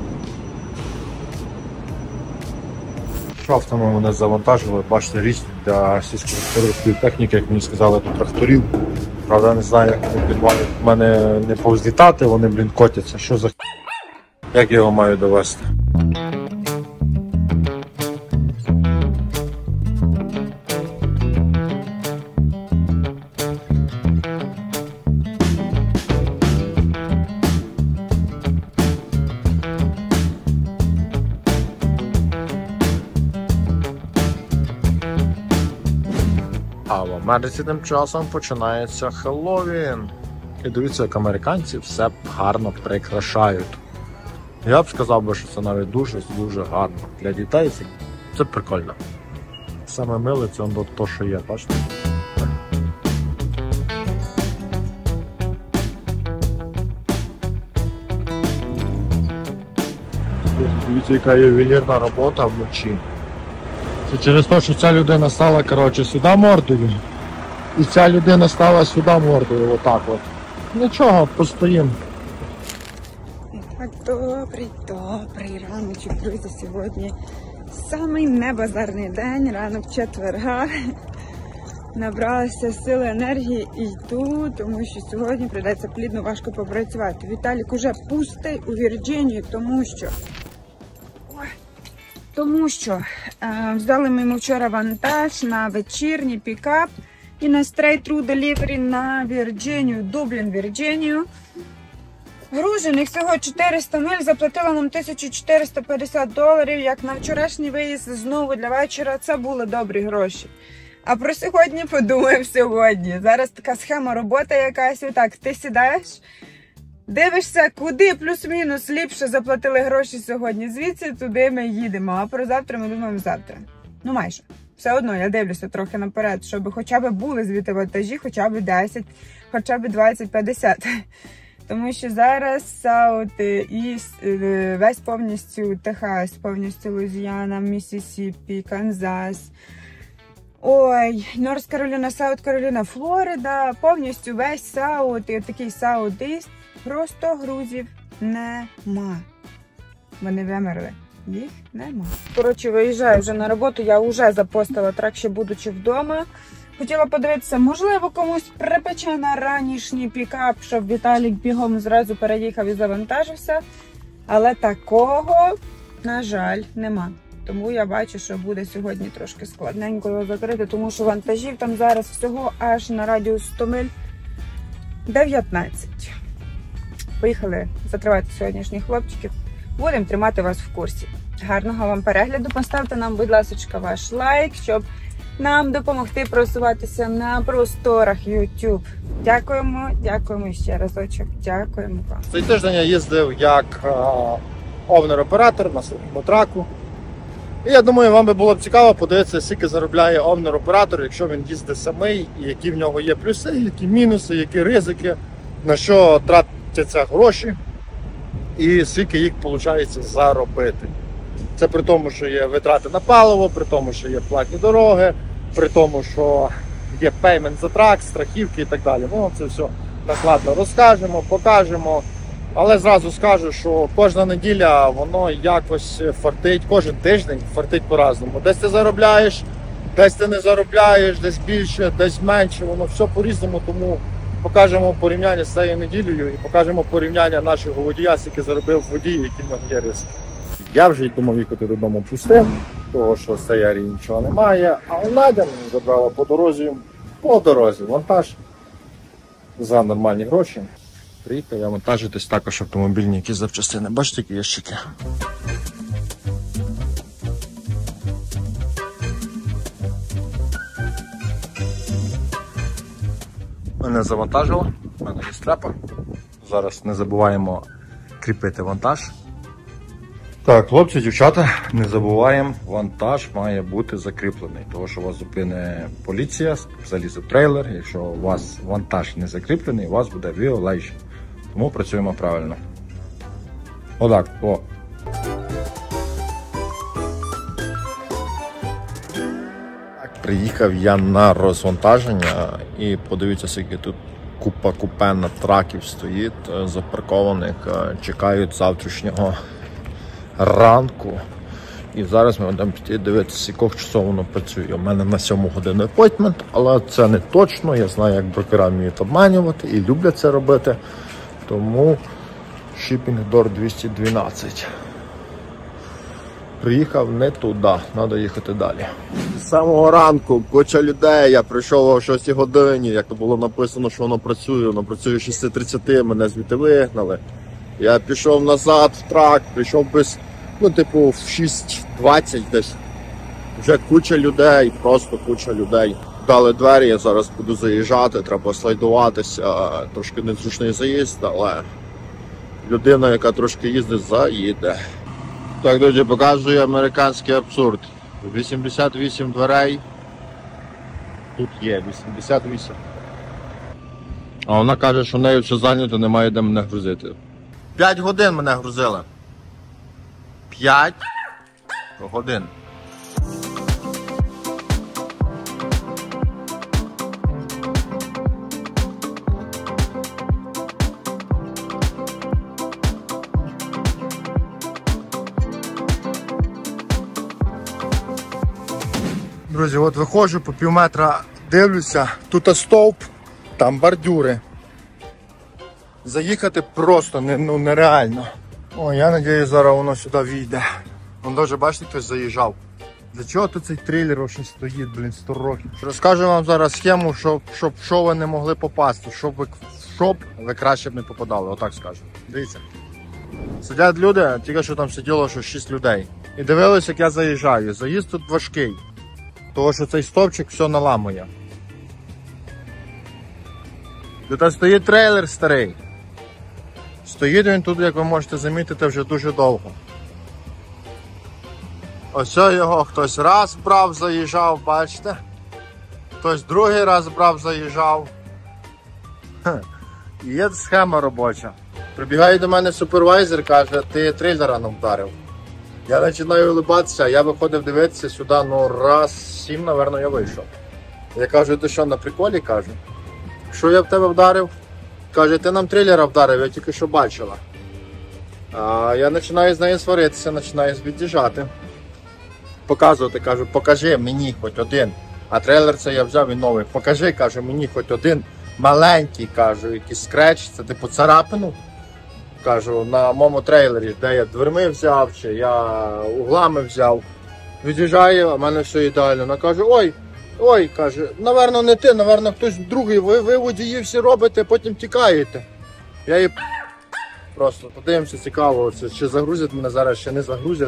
Шафтами мене завантажили, бачите, різні для сільськогосподарської техніки, як мені сказали, до тракторів. Правда, не знаю, як вони мають в мене не повзлітати, вони, котяться. Що за як я його маю довести? А в Америці тим часом починається Хеллоуін. І дивіться, як американці все гарно прикрашають. Я б сказав, що це навіть дуже гарно. Для дітей це прикольно. Саме миле це то, що є, бачите? Дивіться, яка ювелірна робота вночі. Це через те, що ця людина стала, сюди мордою. І ця людина стала сюди мордою, отак от. Нічого, постоїмо. Добрий раночок, друзі, сьогодні самий небазарний день, ранок четверга. Набралася сили, енергії і йду, тому що сьогодні прийдеться плідно важко попрацювати. Віталік уже пустий у Вірджинію, тому що взяли ми йому вчора вантаж на вечірній пікап і на straight-through delivery на Вірджинію, Дублін, Вірджинію. Гружених всього 400 миль, заплатила нам $1450, як на вчорашній виїзд знову для вечора, це були добрі гроші. А про сьогодні подумаємо сьогодні. Зараз така схема роботи якась, отак, ти сідаєш, дивишся, куди плюс-мінус ліпше заплатили гроші сьогодні, звідси туди ми їдемо, а про завтра ми думаємо завтра. Ну майже. Все одно я дивлюся трохи наперед, щоб хоча б були звідти вантажі, хоча б 10, хоча б 20-50. Тому що зараз Саут і весь повністю Техас, повністю Луїзіана, Міссісіпі, Канзас, Норс Кароліна, Саут Кароліна, Флорида, повністю весь Саут і такий Саут-Іст, просто грузів нема. Вони вимерли. Їх нема. Коротше, виїжджаю вже на роботу, я вже запостила трак, ще будучи вдома. Хотіла подивитися, можливо, комусь припече на ранішній пікап, щоб Віталік бігом зразу переїхав і завантажився. Але такого, на жаль, нема. Тому я бачу, що буде сьогодні трошки складненько його закрити, тому що вантажів там зараз всього аж на радіус 100 миль 19. Поїхали закривати сьогоднішніх хлопчиків. Будемо тримати вас в курсі. Гарного вам перегляду. Поставте нам, будь ласка, ваш лайк, щоб нам допомогти просуватися на просторах YouTube. Дякуємо ще разочок. Дякуємо вам. Цей тиждень я їздив як овнер-оператор на своєму траку. І я думаю, вам би було б цікаво подивитися, скільки заробляє овнер-оператор, якщо він їздить самий, і які в нього є плюси, які мінуси, які ризики, на що тратяться гроші і скільки їх виходить заробити. Це при тому, що є витрати на паливо, при тому, що є платні дороги, при тому, що є пеймент за трак, страхівки і так далі. Ми вам це все накладно розкажемо, покажемо. Але зразу скажу, що кожна неділя воно якось фартить, кожен тиждень фартить по-разному. Десь ти заробляєш, десь ти не заробляєш, десь більше, десь менше, воно все по-різному, тому покажемо порівняння з цією неділею і покажемо порівняння нашого водія, скільки заробив водій, які в нього є риски. Я вже й думав їхати додому пустим, того що з цієї нічого немає, але Надя мені забрала по дорозі вантаж за нормальні гроші. Приїхав я вантажитись також автомобільні якісь запчастини. Бачите, які ящики? Мене завантажило, в мене є стрепа. Зараз не забуваємо кріпити вантаж. Так, хлопці, дівчата, не забуваємо, вантаж має бути закріплений. Тому що вас зупине поліція, залізе в трейлер. Якщо у вас вантаж не закріплений, у вас буде violation. Тому працюємо правильно. Отак, о. Приїхав я на розвантаження і подивіться, скільки тут купа купенна траків стоїть, запаркованих, чекають завтрашнього ранку. І зараз ми будемо піти дивитися, з яких часов воно працює. У мене на 7 годину апойтмент, але це не точно. Я знаю, як брокера вміють обманювати і люблять це робити. Тому Shipping Door 212. Приїхав не туди, треба їхати далі. З самого ранку куча людей, я прийшов о 6 годині, як то було написано, що воно працює 6:30, мене звідти вигнали. Я пішов назад в трак, прийшов без, в 6:20 десь. Вже куча людей, просто куча людей. Дали двері, я зараз буду заїжджати, треба слайдуватися, трошки незручний заїзд, але людина, яка трошки їздить, заїде. Так, друзі, показую американський абсурд. 88 дверей. Тут є 88. А вона каже, що нею все зайнято, немає де мене грузити. 5 годин мене грузили. 5 годин. Друзі, от виходжу по півметра, дивлюся, тут стовп, там бордюри. Заїхати просто нереально. О, я сподіваюся, зараз воно сюди війде. Вон даже, бачите, хтось заїжджав. Для чого тут цей трейлер ще стоїть, 100 років? Розкажу вам зараз схему, щоб що ви не могли попасти, щоб ви краще б не попадали, отак скажу. Дивіться. Сидять люди, тільки що там сиділо, що 6 людей. І дивилися, як я заїжджаю. Заїзд тут важкий. Тому що цей стовпчик все наламує. Тут стоїть трейлер старий. Стоїть він тут, як ви можете замітити, вже дуже довго. Ось його хтось раз брав, заїжджав, бачите? Хтось другий раз брав, заїжджав. І є схема робоча. Прибігає до мене супервайзер, каже, ти трейлера нам вдарив. Я починаю улибатися, я виходив дивитися сюди, раз 7, мабуть, я вийшов. Я кажу, ти що, на приколі, кажу? Що я в тебе вдарив? Каже, ти нам трейлера вдарив, я тільки що бачила. А я починаю з нею сваритися, починаю від'їжджати. Показувати, кажу, покажи мені хоч один. А трейлер це я взяв і новий. Покажи, кажу, мені хоч один маленький, кажу, якийсь скреч, це типу царапину. Кажу, на моєму трейлері, де я дверми взяв, чи я углами взяв. Від'їжджає, а в мене все ідеально. Вона каже, ой, каже, напевно не ти, напевно хтось другий, ви водії всі робите, потім тікаєте. Я її просто подивимося, цікаво, чи загрузять мене зараз, чи не загрузять.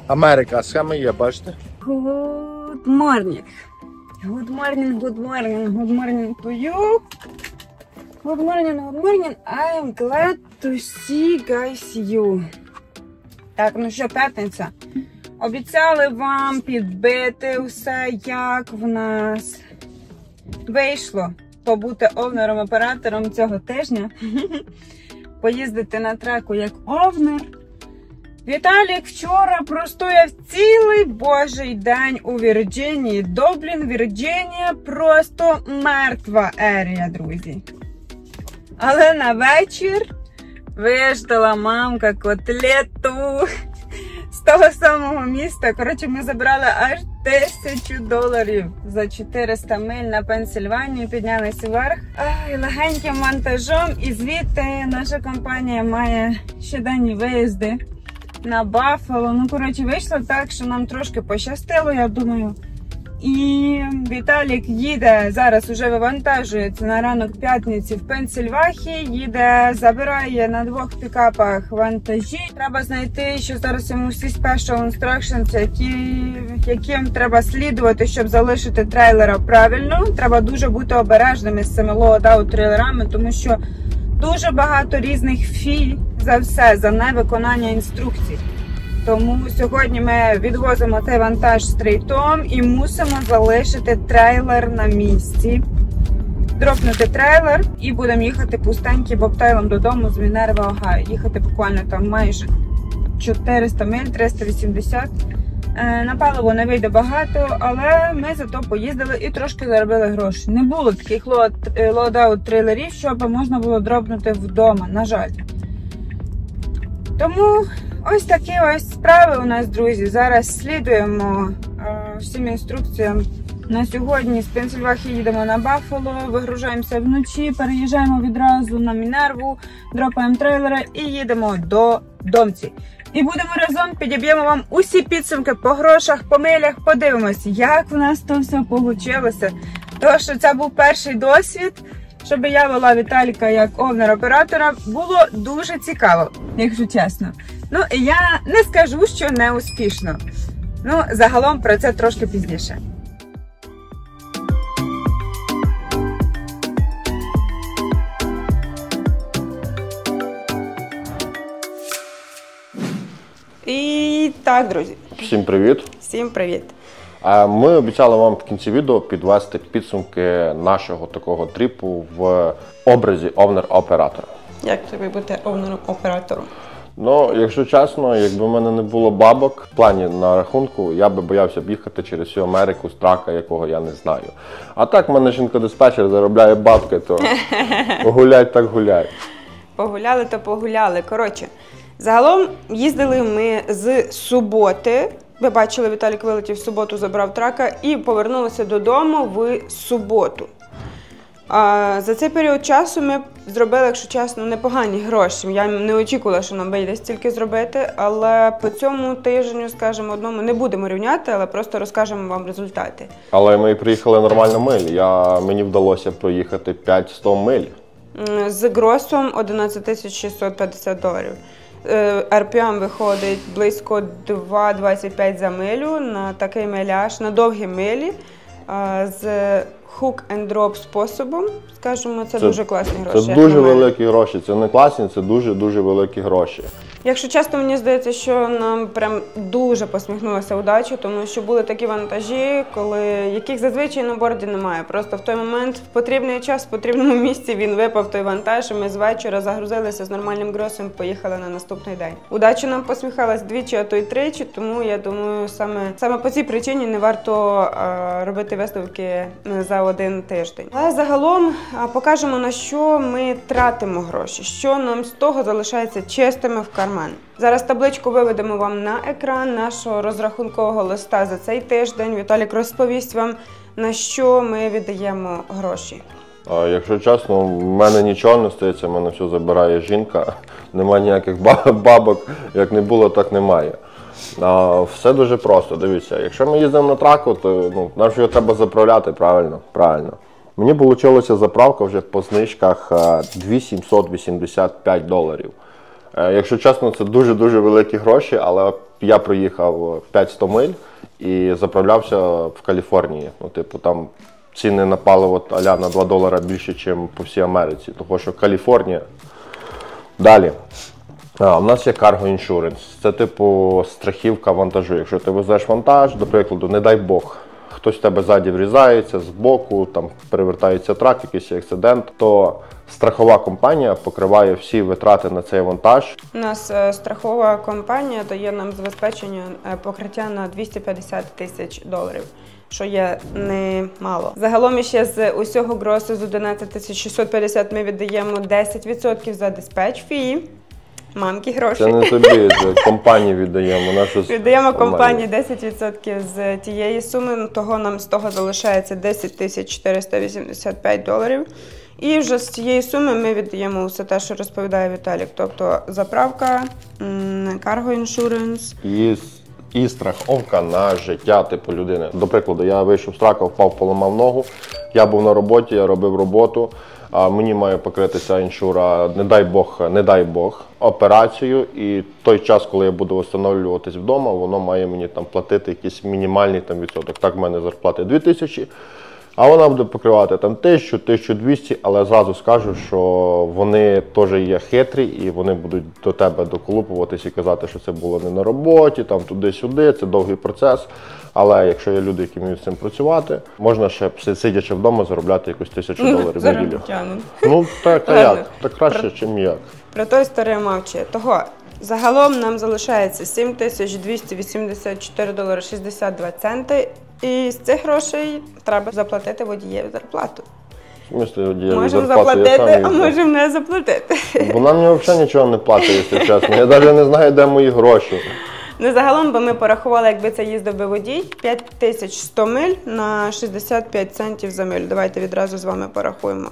Америка, схеми є, бачите? Good morning. Good morning, good morning, good morning to you. Good morning, good morning. I am glad to see guys you. Так, ну що, п'ятниця. Обіцяли вам підбити все, як в нас вийшло побути овнером-оператором цього тижня. Поїздити на треку як овнер. Віталік вчора простояв цілий божий день у Вірджинії. Доблін, Вірджинія, просто мертва ерія, друзі. Але на вечір виштала мамка котлету з того самого міста. Коротше, ми забрали аж $1000 за 400 миль на Пенсільванію, піднялися вверх. Легеньким вантажом, і звідти наша компанія має щоденні виїзди на Баффало. Ну, коротше, вийшло так, що нам трошки пощастило, я думаю. І Віталік їде, зараз уже вивантажується на ранок п'ятниці в Пенсільвахі, їде, забирає на 2 пікапах вантажі. Треба знайти, що зараз йому всі special instructions, яким треба слідувати, щоб залишити трейлера правильно. Треба дуже бути обережними з цими load-out трейлерами, тому що дуже багато різних фі за все, за невиконання інструкцій. Тому сьогодні ми відвозимо цей вантаж стрейтом і мусимо залишити трейлер на місці. Дропнути трейлер і будемо їхати пустеньким бобтейлом додому з Мінерва, Огайо. Їхати буквально там майже 400 миль, 380. На паливо не вийде багато, але ми зато поїздили і трошки заробили гроші. Не було таких лоудаут трейлерів, щоб можна було дропнути вдома, на жаль. Тому ось такі ось справи у нас, друзі. Зараз слідуємо всім інструкціям. На сьогодні з Пенсільвахи їдемо на Баффало, вигружаємося вночі, переїжджаємо відразу на Мінерву, дропаємо трейлера і їдемо до Домці. І будемо разом, підіб'ємо вам усі підсумки по грошах, по милях, подивимось, як в нас то все вийшло. Тому що це був перший досвід, щоб я вела Віталіка як овнер-оператора, було дуже цікаво, якщо чесно. Ну, я не скажу, що не успішно. Ну, загалом про це трошки пізніше. І так, друзі. Всім привіт! Всім привіт! Ми обіцяли вам в кінці відео підвести підсумки нашого такого тріпу в образі овнер-оператора. Як тобі бути овнером-оператором? Ну, якщо чесно, якби в мене не було бабок в плані на рахунку, я би боявся б їхати через всю Америку з трака, якого я не знаю. А так, в мене жінка-диспетчер заробляє бабки, то гулять так гулять. Погуляли, то погуляли. Коротше, загалом їздили ми з суботи. Ви бачили, Віталік вилетів в суботу, забрав трака і повернулися додому в суботу. За цей період часу ми зробили, якщо чесно, непогані гроші. Я не очікувала, що нам вийде стільки зробити, але по цьому тижню, скажімо, одному не будемо рівняти, але просто розкажемо вам результати. Але ми приїхали нормально миль. Мені вдалося проїхати 500 миль. З гросом $11 650. RPM виходить близько 2,25 за милю на такий миляж, на довгі милі, з hook and drop способом, скажімо, це дуже класні гроші. Це дуже великі гроші, це не класні, це дуже-дуже великі гроші. Якщо чесно, мені здається, що нам прям дуже посміхнулася удача, тому що були такі вантажі, яких зазвичай на борді немає. Просто в той момент, в потрібний час, в потрібному місці він випав той вантаж, і ми з вечора загрузилися з нормальним гросом і поїхали на наступний день. Удача нам посміхалась двічі, а то й тричі, тому я думаю, саме по цій причині не варто робити висновки за один тиждень. Але загалом покажемо, на що ми тратимо гроші, що нам з того залишається чистими в кармані. Зараз табличку виведемо вам на екран нашого розрахункового листа за цей тиждень. Віталік розповість вам, на що ми віддаємо гроші. Якщо чесно, в мене нічого не стається, в мене все забирає жінка. Немає ніяких бабок, як не було, так немає. Все дуже просто, дивіться, якщо ми їздимо на траку, то нам ж його треба заправляти, правильно? Правильно. Мені вийшла заправка вже по знижках $2785. Якщо чесно, це дуже-дуже великі гроші, але я проїхав 500 миль і заправлявся в Каліфорнії. Ну, типу, там ціни на паливо а-ля на $2 більше, ніж по всій Америці, тому що Каліфорнія. Далі. У нас є Cargo Insurance. Це типу страхівка вантажу. Якщо ти везеш вантаж, до прикладу, не дай Бог, хтось в тебе ззаді врізається, збоку, там перевертається трак, якийсь акцидент, то страхова компанія покриває всі витрати на цей вантаж. У нас страхова компанія дає нам забезпечення покриття на $250 тисяч, що є немало. Загалом ще з усього гросу з 11 650 ми віддаємо 10% за диспетч фі. Мамки гроші. Це не тобі, це компанії віддаємо. Віддаємо компанії 10% з тієї суми, того нам з того залишається $10 485. І вже з цієї суми ми віддаємо все те, що розповідає Віталік. Тобто заправка, Cargo Insurance. І страховка на життя типу людини. До прикладу, я вийшов з трака, впав, поламав ногу, я був на роботі, я робив роботу, а мені має покритися іншура, не дай Бог, операцію, і той час, коли я буду встановлюватись вдома, воно має мені там платити якийсь мінімальний там відсоток. Так, в мене зарплати 2000, а вона буде покривати там 1000, 1200, але зразу скажу, що вони теж є хитрі і вони будуть до тебе доколупуватись і казати, що це було не на роботі, там туди-сюди, це довгий процес. Але якщо є люди, які вміють з цим працювати, можна ще сидячи вдома заробляти якусь $1000 в неділю. Ну так, а як? Так краще, ніж ніяк. Про той старий мовчає. Того, загалом нам залишається $7284.62. І з цих грошей треба заплатити водієві зарплату. Можемо заплатити, а можемо не заплатити. Вона мені взагалі нічого не платить, якщо чесно. Я навіть не знаю, де мої гроші. Ну, загалом би ми порахували, якби це їздив би водій, 5100 миль на 65 центів за миль. Давайте відразу з вами порахуємо.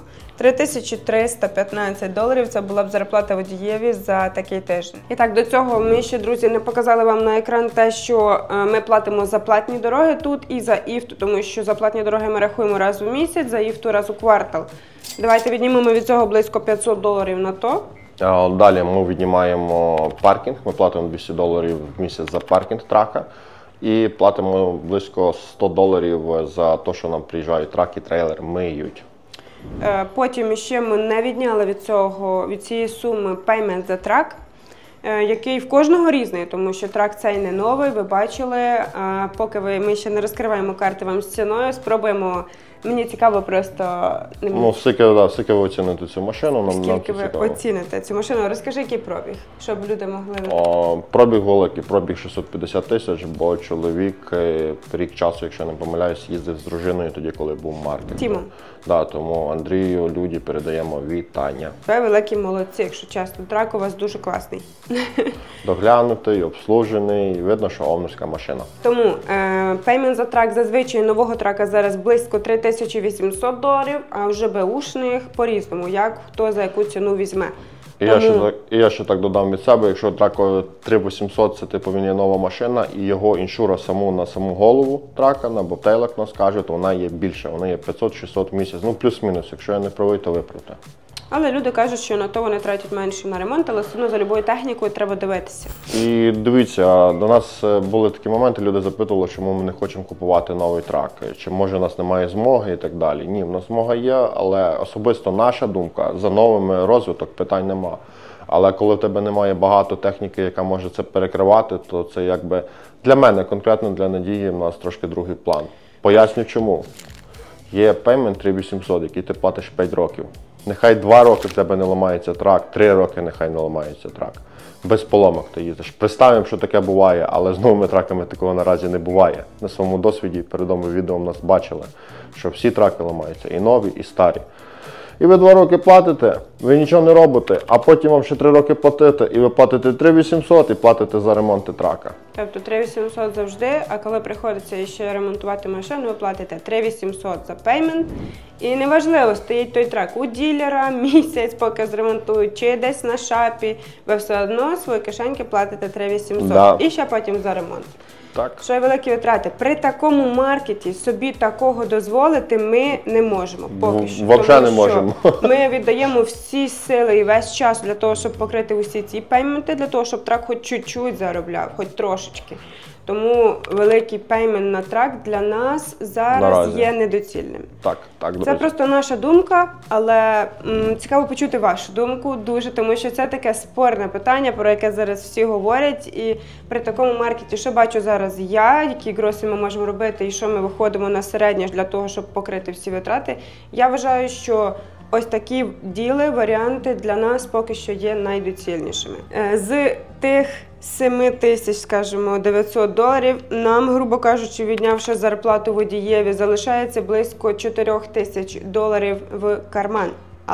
$3315 це була б зарплата водієві за такий тиждень. І так, до цього ми ще, друзі, не показали вам на екран те, що ми платимо за платні дороги тут і за ІФТу, тому що за платні дороги ми рахуємо раз у місяць, за ІФТу раз у квартал. Давайте віднімемо від цього близько $500 на то. Далі ми віднімаємо паркінг, ми платимо $200 в місяць за паркінг трака і платимо близько $100 за те, що нам приїжджають трак і трейлер, миють. Потім ще ми не відняли від цієї суми payment за трак, який в кожного різний, тому що трак цей не новий, ви бачили. Поки ми ще не розкриваємо карти вам з ціною, спробуємо. Мені цікаво просто... Ну, скільки ви оціните цю машину, скільки ви оціните цю машину? Розкажи, який пробіг, щоб люди могли... Пробіг великий, пробіг 650 тисяч, бо чоловік рік часу, якщо не помиляюсь, їздив з дружиною тоді, коли був маркетинг. Тімом. Да, тому Андрію, Люді передаємо вітання. Ви великі молодці, якщо чесно. Трак у вас дуже класний. Доглянутий, обслужений, видно, що овнерська машина. Тому пеймент за трак зазвичай нового трака зараз близько $3800, а вже беушних по-різному, як хто за яку ціну візьме. І я ще так додам від себе, якщо траку 3800, це типу він є нова машина, і його іншура на саму голову трака, на бобтейлик нас каже, то вона є більша, вона є 500-600 в місяць, ну плюс-мінус, якщо я не правий, то виправте. Але люди кажуть, що на то вони тратять менше на ремонт, але все одно за любою технікою треба дивитися. І дивіться, до нас були такі моменти, люди запитували, чому ми не хочемо купувати новий трак, чи може у нас немає змоги і так далі. Ні, в нас змога є, але особисто наша думка, за новими розвиток питань нема. Але коли в тебе немає багато техніки, яка може це перекривати, то це якби для мене, конкретно для Надії, в нас трошки другий план. Поясню чому. Є payment 3800, який ти платиш 5 років. Нехай 2 роки в тебе не ламається трак, 3 роки нехай не ламається трак. Без поломок ти їздиш. Представимо, що таке буває, але з новими траками такого наразі не буває. На своєму досвіді, передомо відео в нас бачили, що всі траки ламаються, і нові, і старі. І ви 2 роки платите, ви нічого не робите, а потім вам ще 3 роки платите, і ви платите 3800 і платите за ремонт трака. Тобто 3800 завжди, а коли приходиться ще ремонтувати машину, ви платите 3800 за пеймент. І неважливо, стоїть той трак у ділера, місяць, поки зремонтують, чи десь на шапі, ви все одно свої кишеньки платите 3800 і ще потім за ремонт. Так. Що є великі витрати. При такому маркеті собі такого дозволити ми не можемо поки що. Взагалі не можемо. Ми віддаємо всі сили і весь час для того, щоб покрити усі ці пейменти, для того, щоб трак хоч чуть-чуть заробляв, хоч трошечки. Тому великий пеймент на трак для нас зараз наразі є недоцільним. Так, друзі. Це просто наша думка, але цікаво почути вашу думку дуже, тому що це таке спорне питання, про яке зараз всі говорять. І при такому маркеті, що бачу зараз я, які гроси ми можемо робити і що ми виходимо на середнє для того, щоб покрити всі витрати, я вважаю, що ось такі діли, варіанти для нас поки що є найдоцільнішими. З тих 7 тисяч, скажімо, $900, нам, грубо кажучи, віднявши зарплату водієві, залишається близько $4 000 в карман.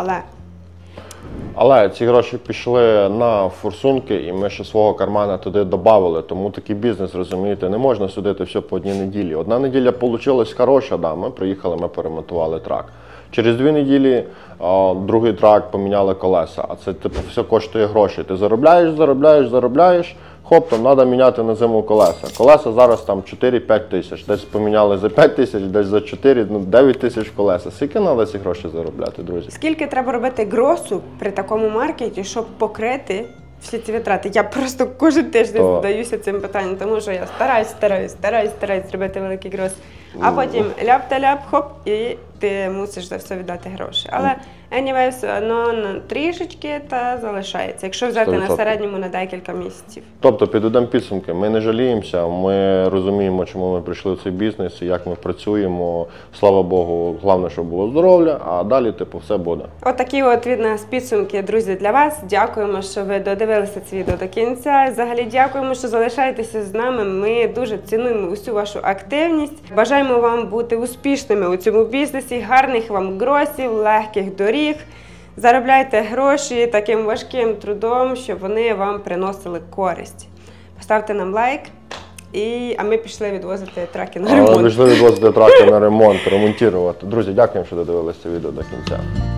Але ці гроші пішли на форсунки, і ми ще свого кармана туди додали. Тому такий бізнес, розумієте, не можна судити все по одній неділі. Одна неділя вийшла хороша, да, ми приїхали, ми поремонтували трак. Через 2 неділі другий трак поміняли колеса, а це типу все коштує гроші. Ти заробляєш, хоп, там треба міняти на зиму колеса. Колеса зараз там 4-5 тисяч, десь поміняли за 5 тисяч, десь за 4, 9 тисяч колеса. Скільки треба ці гроші заробляти, друзі? Скільки треба робити гросу при такому маркеті, щоб покрити всі ці витрати? Я просто кожен тиждень задаюся цим питанням, тому що я стараюсь зробити великий грос. А потім ляп-та-ляп, хоп, і ти мусиш за все віддати гроші. Але anyway, все одно трішечки та залишається, якщо взяти 100%. на середньому на декілька місяців. Тобто, підведемо підсумки, ми не жаліємося, ми розуміємо, чому ми прийшли в цей бізнес і як ми працюємо. Слава Богу, головне, щоб було здоров'я, а далі, типу, все буде. Отакі от від нас підсумки, друзі, для вас. Дякуємо, що ви додивилися це відео до кінця. Взагалі, дякуємо, що залишаєтеся з нами. Ми дуже цінуємо усю вашу активність. Бажаємо вам бути успішними у цьому бізнесі, гарних вам гросів, легких доріг. Заробляйте гроші таким важким трудом, щоб вони вам приносили користь. Поставте нам лайк, а ми пішли відвозити траки на ремонт. Пішли відвозити траки на ремонт, ремонтувати. Друзі, дякуємо, що додивилися це відео до кінця.